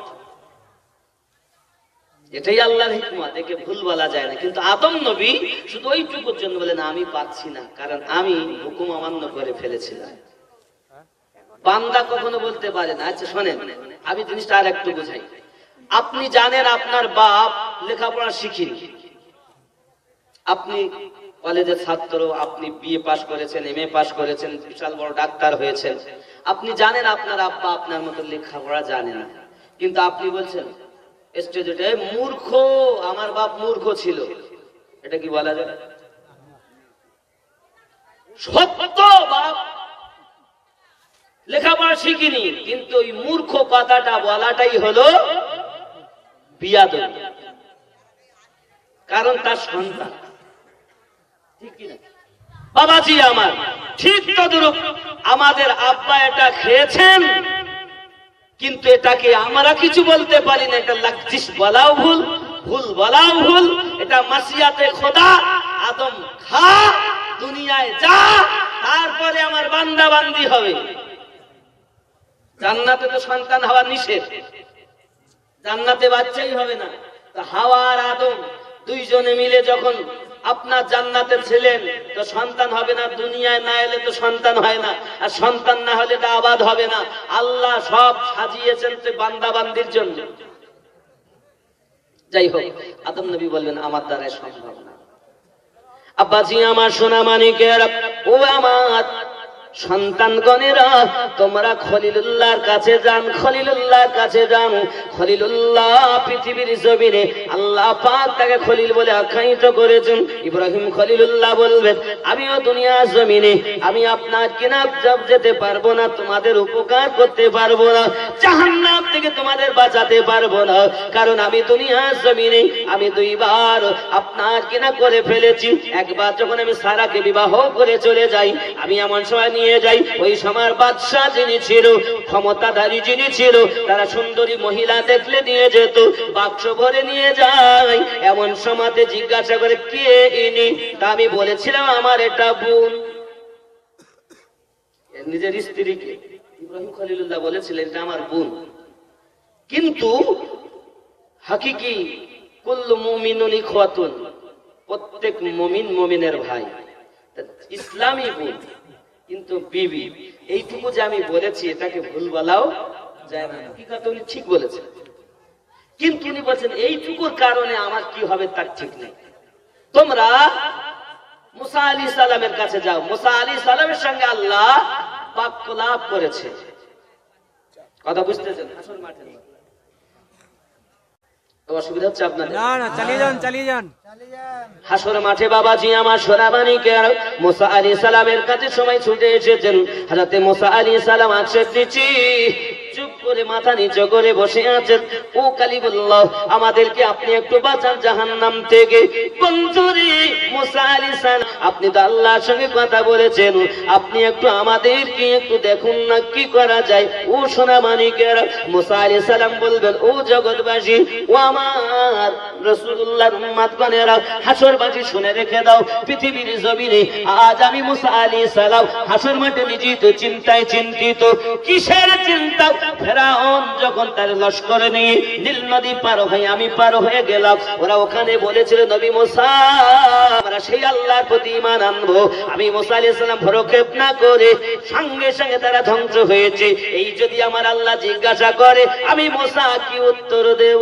এটাই আল্লাহর হিকমত, একে ভুল বলা যায় না। কিন্তু আদম নবী শুধু ওইটুকুর জন্য বলে না, আমি পাচ্ছি না, কারণ আমি হুকুম অমান্য করে ফেলেছিলাম। বান্দা কখনো বলতে পারে না। আচ্ছা শোনেন, আমি জিনিসটা আর একটু বোঝাই। আপনি জানেন আপনার বাপ লেখাপড়া শিখিনি, আপনি কলেজের ছাত্র, আপনি বিএ পাস করেছেন, এমএ পাস করেছেন, বিশাল বড় ডাক্তার হয়েছেন, আপনি জানেন আপনার আব্বা আপনার মতো লেখাপড়া জানে না, কিন্তু আপনি বলছেন স্টেজে, মূর্খ, আমার বাপ মূর্খ ছিল। এটা কি বলা যায়? সত্য, বাপ লেখাপড়া শিখিনি, কিন্তু ওই মূর্খ কথাটা বলাটাই হলো বিয়াদবি, কারণ তার সন্তান। ঠিক কিনা বাবাজি আমার? ঠিক তদ্রূপ আমাদের আব্বা এটা খেয়েছেন, কিন্তু এটাকে আমরা কিছু বলতে পারি না। এটা লাকজিস বলাও ভুল, ভুল বলাও ভুল। এটা মাসিয়াতে খোদা, আদম খা, দুনিয়ায় যা, তারপরে আমার বান্দা বান্দি হবে। জান্নাতে তো সন্তান হওয়া নিষেধ, জান্নাতে বাচ্চাই হবে না। তো হাওয়া আর আদম দুইজনে মিলে যখন আপনার জান্নাতে ছিলেন, তো সন্তান হবে না। দুনিয়ায় না এলে তো সন্তান হয় না, আর সন্তান না হলে তা আবাদ হবে না। আল্লাহ সব সাজিয়েছেন তো বান্দা বান্দির জন্য। যাই হোক, আদম নবী বলবেন আমার দ্বারা সম্ভব না। আব্বাজি আমার, সোনা মানিকের, ও আমার সন্তানগণেরা, তোমরা খলিলুল্লাহর কাছে যান, খলিলুল্লাহর কাছে যান। খলিলুল্লাহ পৃথিবীর জমিনে আল্লাহ পাক তাকে খলিল বলে আখ্যায়িত করেছেন। ইব্রাহিম খলিলুল্লাহ বলবেন, আমিও দুনিয়ার জমিনে আমি আপনার কিনাব যেতে পারবো না, তোমাদের উপকার করতে পারবো না, জাহান্নাম থেকে তোমাদের বাঁচাতে পারবো না, কারণ আমি দুনিয়ার জমিনে আমি 2 বার আপনার কিনা করে ফেলেছি। একবার যখন আমি সারাকে বিবাহ করে চলে যাই, আমি এমন সময় নিয়ে যাই, ওই সময়ের বাদশাহ যিনি ছিল, ক্ষমতাধারী যিনি ছিল, তারা সুন্দরী মহিলা দেখলে নিয়ে যেত, বাক্স ভরে নিয়ে যায়। এমন সময়তে জিজ্ঞাসা করে কে ইনি? তা আমি বলেছিলাম আমার এটা বোন। নিজের স্ত্রীকে ইব্রাহিম খলিলুল্লাহ বলেছিলেন এটা আমার বোন। কিন্তু হাকিকি কুল্লু মুমিনুন ইখওয়াতুন, প্রত্যেক মুমিন মুমিনের ভাই, ইসলামী বোন, কিন্তু বিবি। এইটুকু যে আমি বলেছি এটাকে ভুল বলাও যায় না। হাকিকত উনি ঠিক বলেছেন, কিন্তু উনি বলছেন এইটুকুর কারণে আমার কি হবে তার ঠিক নেই। তোমরা মুসা আলাইহিস সালামের কাছে যাও। মুসা আলাইহিস সালামের সঙ্গে আল্লাহ বাক্য লাভ করেছে। কথা বুঝতেছেন? হাসর মাঠে অসুবিধা হচ্ছে আপনাদের? না না, চালিয়ে যান, চালিয়ে যান। হাসর মাঠে বাবাজি আমার সোনামানিকে মুসা আলাইহিস সালামের কাছে সময় ছুটে এসেছেন। হযরতে মুসা আলাইহিস সালাম আকশে দিচ্ছি, চুপ করে মাথা নিচু করে বসে আছেন। ও কালিমুল্লাহ, আমাদেরকে আপনি একটু বাঁচান জাহান্নাম থেকে। বন্ধুরে মুসা আলাইহিস সালাম, আপনি তো আল্লাহর সঙ্গে কথা বলেছেন, আপনি একটু আমাদেরকে একটু দেখুন না কি করা যায়। ও সোনা মানিকেরা, মুসা আলাইহিস সালাম বলবেন, ও জগৎবাসী, ও আমার রাসূলুল্লাহর উম্মতগণেরা, হাসরবাসী শুনে রেখে দাও, পৃথিবীর জমিনে আজ আমি মুসা আলাইহিস সালাম হাসর মাঠে নিজিত চিন্তায় চিন্তিত। কিসের চিন্তা? ফেরাউন যখন তার লস্কর নিয়ে নীল নদী পার হয়ে আমি পার হয়ে গেলাম, ওরা ওখানে বলেছিল নবী মুসা আমরা সেই আল্লাহর প্রতি ঈমান আনবো। আমি মুসা আলাইহিস সালাম ভরক্ষেপ না করে সঙ্গে সঙ্গে তারা ধ্বংস হয়েছে। এই যদি আমার আল্লাহ জিজ্ঞাসা করে আমি মুসা কি উত্তর দেব?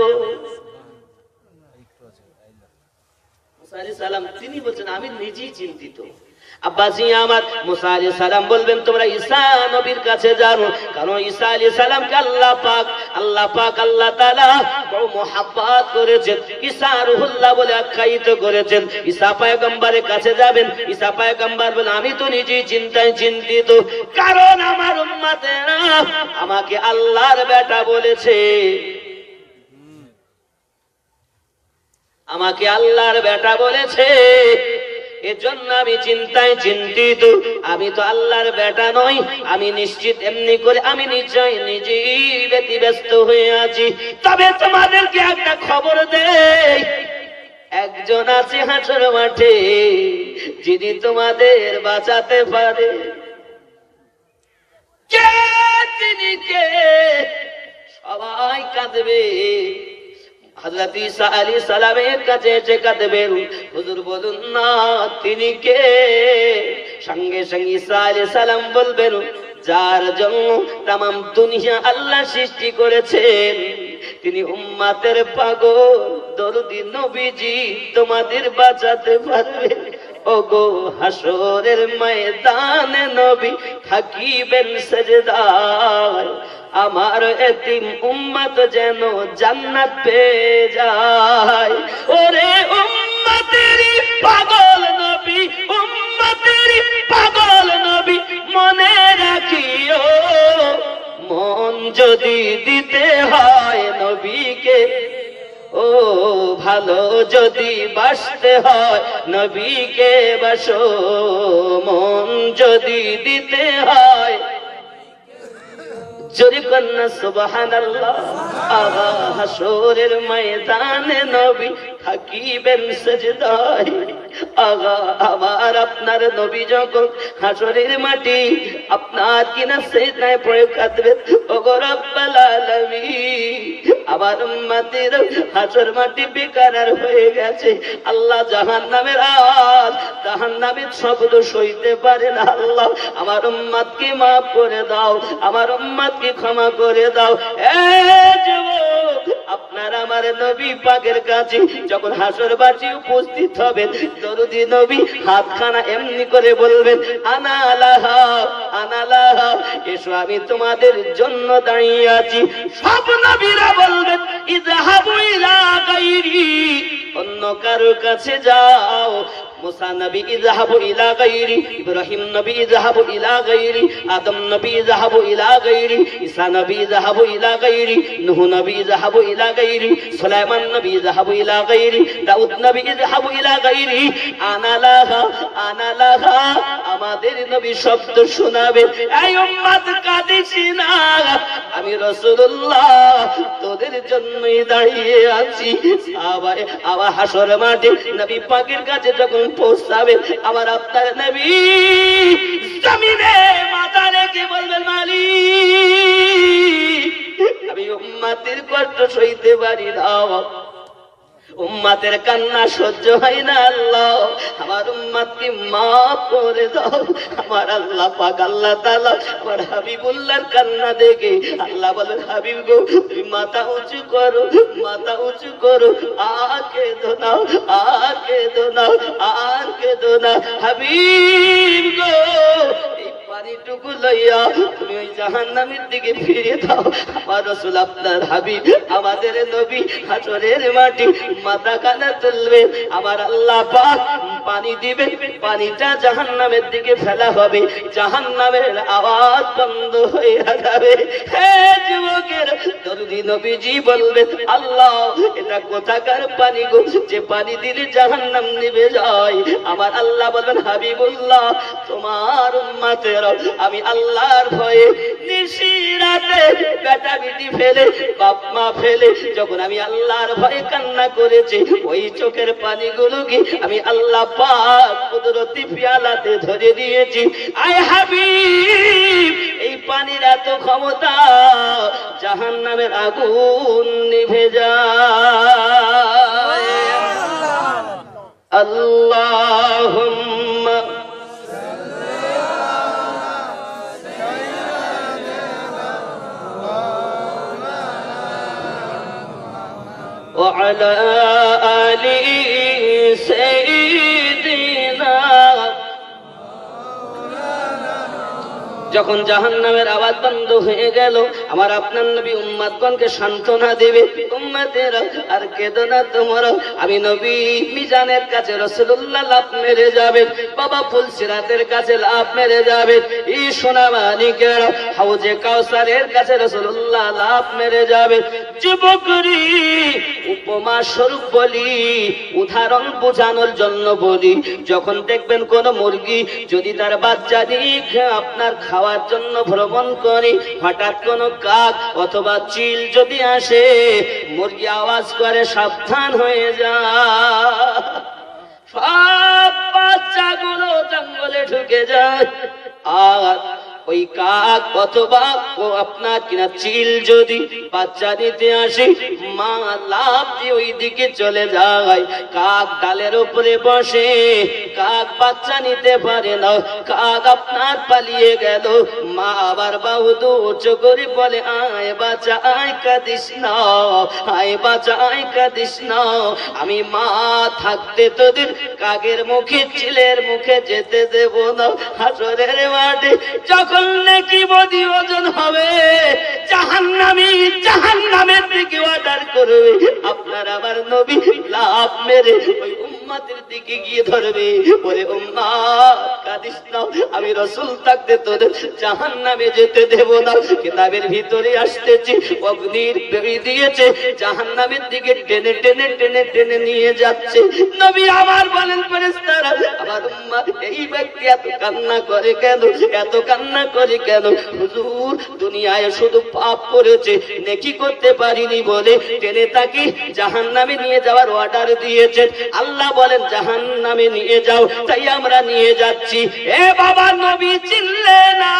মুসা আলাইহিস সালাম তিনি বলছেন আমি নিজেই চিন্তিত। আব্বাসি আমার, মুসা আলাইহিস সালাম বলবেন তোমরা ঈসা নবীর কাছে যাও, কারণ ঈসা আলাইহিস সালামকে আল্লাহ পাক আল্লাহ তাআলা বড় মহব্বত করেছেন, ঈসা রুহুল্লাহ বলে আখ্যায়িত করেছেন। ঈসা পয়গম্বরের কাছে যাবেন। ঈসা পয়গম্বর বলেন আমি তো নিজেই চিন্তায় চিন্তিত, কারণ আমার উম্মতেরা আমাকে আল্লাহর বেটা বলেছে, আমাকে আল্লাহর বেটা বলেছে, এজন্য আমি চিন্তায় চিন্তিত। আমি তো আল্লাহর বেটা নই, আমি নিশ্চিত এমনি করে আমি নিজেই ব্যতিব্যস্ত হয়ে আছি। তবে তোমাদেরকে একটা খবর দেই, একজন আছে হাসর মাঠে যিনি তোমাদের বাঁচাতে পারে। কে তিনি? কে? সবাই কাঁদবে। হযরত ঈসা আলাইহিস সালামের কাছে এসে কাঁদবেন, হুজুর বলুন না তিনি কে? সঙ্গে সঙ্গে ঈসা আলাইহিস সালাম বলবেন, যার জন্য तमाम দুনিয়া আল্লাহ সৃষ্টি করেছেন, তিনি উম্মতের পাগল দরদি নবীজি তোমাদের বাঁচাতে পারবে। ওগো হাসরের ময়দানে নবী থাকিবেন সেজদায়, আমার এতিম উম্মত যেন জান্নাত পেয়ে যায়। ওরে উম্মতেরই পাগল নবী, উম্মতেরই পাগল নবী, মনে রাখিও মন যদি দিতে হয় নবীকে, ও ভালো যদি বাসতে হয় নবীকে বাসো, মন যদি দিতে হয় জোরে কন্যা সুবহানাল্লাহ। আগা হাসরের ময়দানে নবী থাকিবেন সেজদায়। আগা আমার আপনার নবী যখন হাসরের মাটি আপনার কিনা সেজদায় পড়ে কাঁদবেন, ওগো রব্বুল আলামিন আমার উম্মতের হাসর মাটি বেকার হয়ে গেছে। আল্লাহ জাহান্নামের আওয়াজ, জাহান্নামের শব্দ সইতে পারে না। আল্লাহ আমার উম্মতকে মাফ করে দাও, আমার উম্মতকে ক্ষমা করে দাও। যুবক আপনার আমার নবী পাকের কাছে যখন হাসরবাসী উপস্থিত হবেন, দরুদি নবী হাতখানা এমনি করে বলবেন, আনা লাহা আনা লাহা, এসো আমি তোমাদের জন্য দাঁড়িয়ে আছি। সব নবীরা বলবেন ইযহাবু ইলা গায়রি, অন্য কারো কাছে যাও। মুসা নবী ইযহাবু ইলা গায়রি, ইব্রাহিম নবী ইযহাবু ইলা গায়রি, আদম নবী ইযহাবু ইলা গায়রি, ঈসা নবী ইযহাবু ইলা গায়রি, নূহ নবী ইযহাবু ইলা গায়রি, সুলাইমান নবী ইযহাবু ইলা গায়রি, দাউদ নবী ইযহাবু ইলা গায়রি। আনা লাহা আনা লাহা, আমাদের নবী শব্দ শোনাবেন, এই উম্মত কাঁদিস না, আমি রাসূলুল্লাহ তোদের জন্যই দাঁড়িয়ে আছি। আবার হাসর মাঠে নবী পাকের কাছে যখন পৌঁছাবে, আমার আপনার নবী জমিনে মাথা রেখে বলবেন, মালিক আমি উম্মতের কষ্ট সইতে পারি না, উম্মতের কান্না সহ্য হয় না, আল্লাহ আমার উম্মতকে মাফ করে দাও। আমার আল্লাহ পাক আল্লাহ তাআলা আমার হাবিবুল্লাহর কান্না দেখে আল্লাহ বলেন, হাবিব গো তুমি মাথা উঁচু করো, মাথা উঁচু করো, আর কেঁদো না, আর কেঁদো না, আর কেঁদো না। হাবিব গো পানিটুকু লইয়া তুমি ওই জাহান্নামের দিকে ফিরে দাও। আমার রাসূল আপনার হাবিব আমাদের নবী হাসরের মাটি মাথা কানা তুলবে, আমার আল্লাহ পাক পানি দিবেন, পানিটা জাহান্নামের দিকে ফেলা হবে, জাহান্নামের আওয়াজ বন্ধ হয়ে যাবে। হে যুবকের, দরদি নবীজি বলবেন, আল্লাহ এটা কোথাকার পানি গো, যে পানি দিলে জাহান্নাম নিভে যায়? আমার আল্লাহ বলবেন, হাবিবুল্লাহ, তোমার উম্মতের আমি আল্লাহর ভয়ে নিশি রাতে বেটা বিটি ফেলে, বাপ মা ফেলে, যখন আমি আল্লাহর ভয়ে কান্না করেছি, ওই চোখের পানিগুলোকে আমি আল্লাহ পাক কুদরতি পেয়ালাতে ধরে দিয়েছি। আয় হাবিব, এই পানির এত ক্ষমতা, জাহান্নামের আগুন নিভে যায়। আল্লাহুম্মা وعلى آل سيدنا। যখন জাহান্নামের আওয়াজ বন্ধ হয়ে গেল, আমার আপনার নবী উম্মতগণকে সান্ত্বনা দেবে, উম্মতেরা আর কেঁদো না তোমরা, আমি নবী মিজানের কাছে রাসূলুল্লাহ লাফ মেরে যাবে, বাবা ফুলসিরাতের কাছে লাফ মেরে যাবে, এই সোনা মানিকেরা হাউজে কাউসারের কাছে রাসূলুল্লাহ লাফ মেরে যাবে। যুবকরি, উপমা স্বরূপ বলি, উদাহরণ বোঝানোর জন্য বলি, যখন দেখবেন কোন মুরগি যদি তার বাচ্চা নিয়ে আপনার খাওয়ার জন্য ভ্রমণ করে, হঠাৎ কোন কাক অথবা চিল যদি আসে, মুরগি আওয়াজ করে সাবধান হয়ে যায়, সব বাচ্চাগুলো জঙ্গলে ঢুকে যায়। আর ওই কাক অথবা আপনার কিনা চিল যদি বাচ্চা দিতে আসে, মা লাফ দিয়ে ওই দিকে চলে যায়, কাক ডালের উপরে বসে, কাক বাচ্চা নিতে পারে না, কাক আপনার পালিয়ে গেল, মা আবার বাহু দু উঁচু করে বলে, আয় বাচ্চা আয় কাঁদিস না, আয় বাচ্চা আয় কাঁদিস না, আমি মা থাকতে তোদের কাকের মুখে চিলের মুখে যেতে দেব না। হাসরের মাঠে যখন নেকি বদি ওজন হবে, জাহান্নামের দিকে অর্ডার করবে, আপনার আবার নবী লাফ মেরে ওই উম্মতের দিকে গিয়ে ধরবে, বলে উম্মত কাঁদিস না, আমি রাসূল থাকতে তোদের জাহান্নামে যেতে দেব না। কিতাবের ভিতরে আসতেছি, অগ্নির বেড়ি দিয়েছে, জাহান্নামের দিকে টেনে টেনে টেনে টেনে নিয়ে যাচ্ছে। নবী আমার বলেন, ফেরেশতারা, আমার উম্মত এই ব্যক্তি এত কান্না করে কেন, এত কান্না করে কেন? হুজুর, দুনিয়ায় শুধু পাপ করেছে, নেকি করতে পারিনি বলে টেনে তাকে জাহান্নামে নিয়ে যাওয়ার অর্ডার দিয়েছেন। আল্লাহ বলেন জাহান্নামে নিয়ে যাও, তাই আমরা নিয়ে যাচ্ছি। এ বাবা, নবী চিনলে না,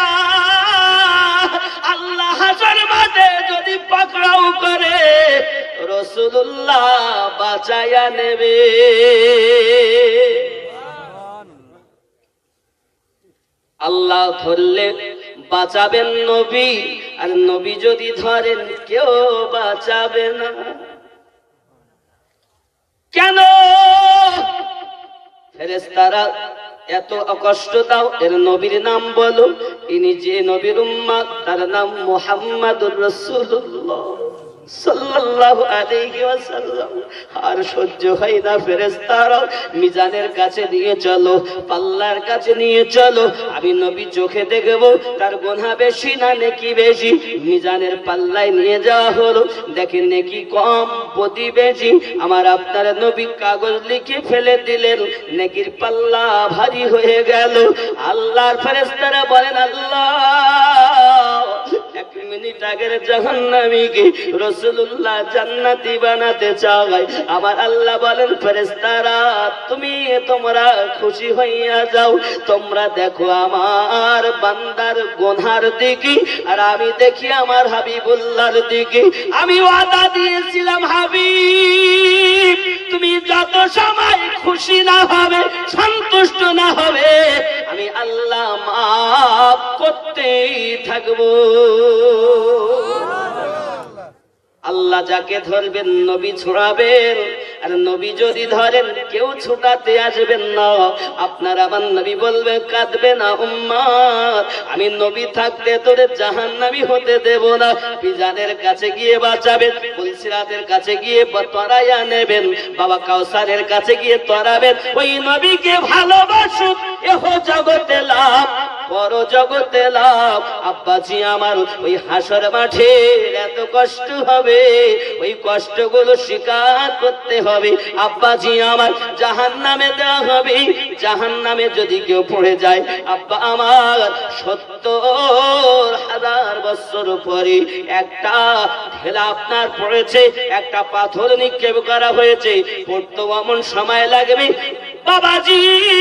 আল্লাহ হাসর মাঠে যদি পাকড়াও করে, রাসূলুল্লাহ বাঁচায়া নেবে। আল্লাহ ধরলে বাঁচাবেন নবী, আর নবী যদি ধরেন কেউ বাঁচাবে না। কেন ফেরেশতারা এত কষ্ট দাও? এর নবীর নাম বলো, ইনি যে নবীর উম্মত, তার নাম মুহাম্মাদুর রাসূলুল্লাহ সাল্লাল্লাহু আলাইহি ওয়াসাল্লাম। আর সহ্য হয় না, ফেরেশতারা মিজানের কাছে নিয়ে চলো, পাল্লার কাছে নিয়ে চলো, আমি নবী চোখে দেখব তার গুনাহ বেশি না নেকি বেশি। মিজানের পাল্লায় নিয়ে যাওয়া হলো, দেখেন নেকি কম প্রতি বেশি। আমার আপনার নবী কাগজ লিখে ফেলে দিলেন, নেকির পাল্লা ভারী হয়ে গেল। আল্লাহর ফেরেশতারা বলেন, আল্লাহ এক মিনিট আগের জাহান্নামীকে রাসূলুল্লাহ জান্নাতি বানাতে চায়। আমার আল্লাহ বলেন, ফেরেশতারা তোমরা খুশি হইয়া যাও, তোমরা দেখো আমার বান্দার গুনার দিকে, আর আমি দেখি আমার হাবিবুল্লাহর দিকে। আমি ওয়াদা দিয়েছিলাম, হাবিব তুমি যত সময় খুশি না হবে, সন্তুষ্ট না হবে, আমি আল্লাহ মাফ করতেই থাকবো। আল্লাহ যাকে ধরবেন নবী ছড়াবেন, আর নবী যদি ধরেন কেউ ছুটাতে আসবেন না। আপনার আমার নবী বলবে কাঁদবে না উম্মত, আমি নবী থাকতে তোরে জাহান্নামী হতে দেব না। বিজানের কাছে গিয়ে বাঁচাবেন, ফুলসিরাতের কাছে গিয়ে তরাইয়া নেবেন, বাবা কাউসারের কাছে গিয়ে তরাবেন। ওই নবীকে ভালোবাসুক এহ জগতে লাভ, পর জগতে লাভ। আব্বাজি আমার ওই হাসর মাঠে এত কষ্ট হবে, ওই কষ্টগুলো স্বীকার করতে হবে। আব্বাজি আমার জাহান্নামে দেওয়া হবে। জাহান্নামে যদি কেউ পড়ে যায় আব্বা আমার ৭০,০০০ বছর পরে একটা ঢেলা আপনার পড়েছে, একটা পাথর নিক্ষেপ করা হয়েছে, পড়তে এমন সময় লাগবে বাবাজি।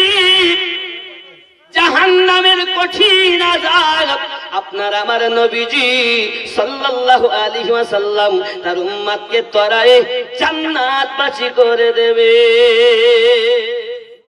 জাহান্নামের কঠিন আযাব আপনার আমার নবীজি সাল্লাল্লাহু আলাইহি ওয়াসাল্লাম তার উম্মতকে তরায়ে জান্নাতবাসী করে দেবে।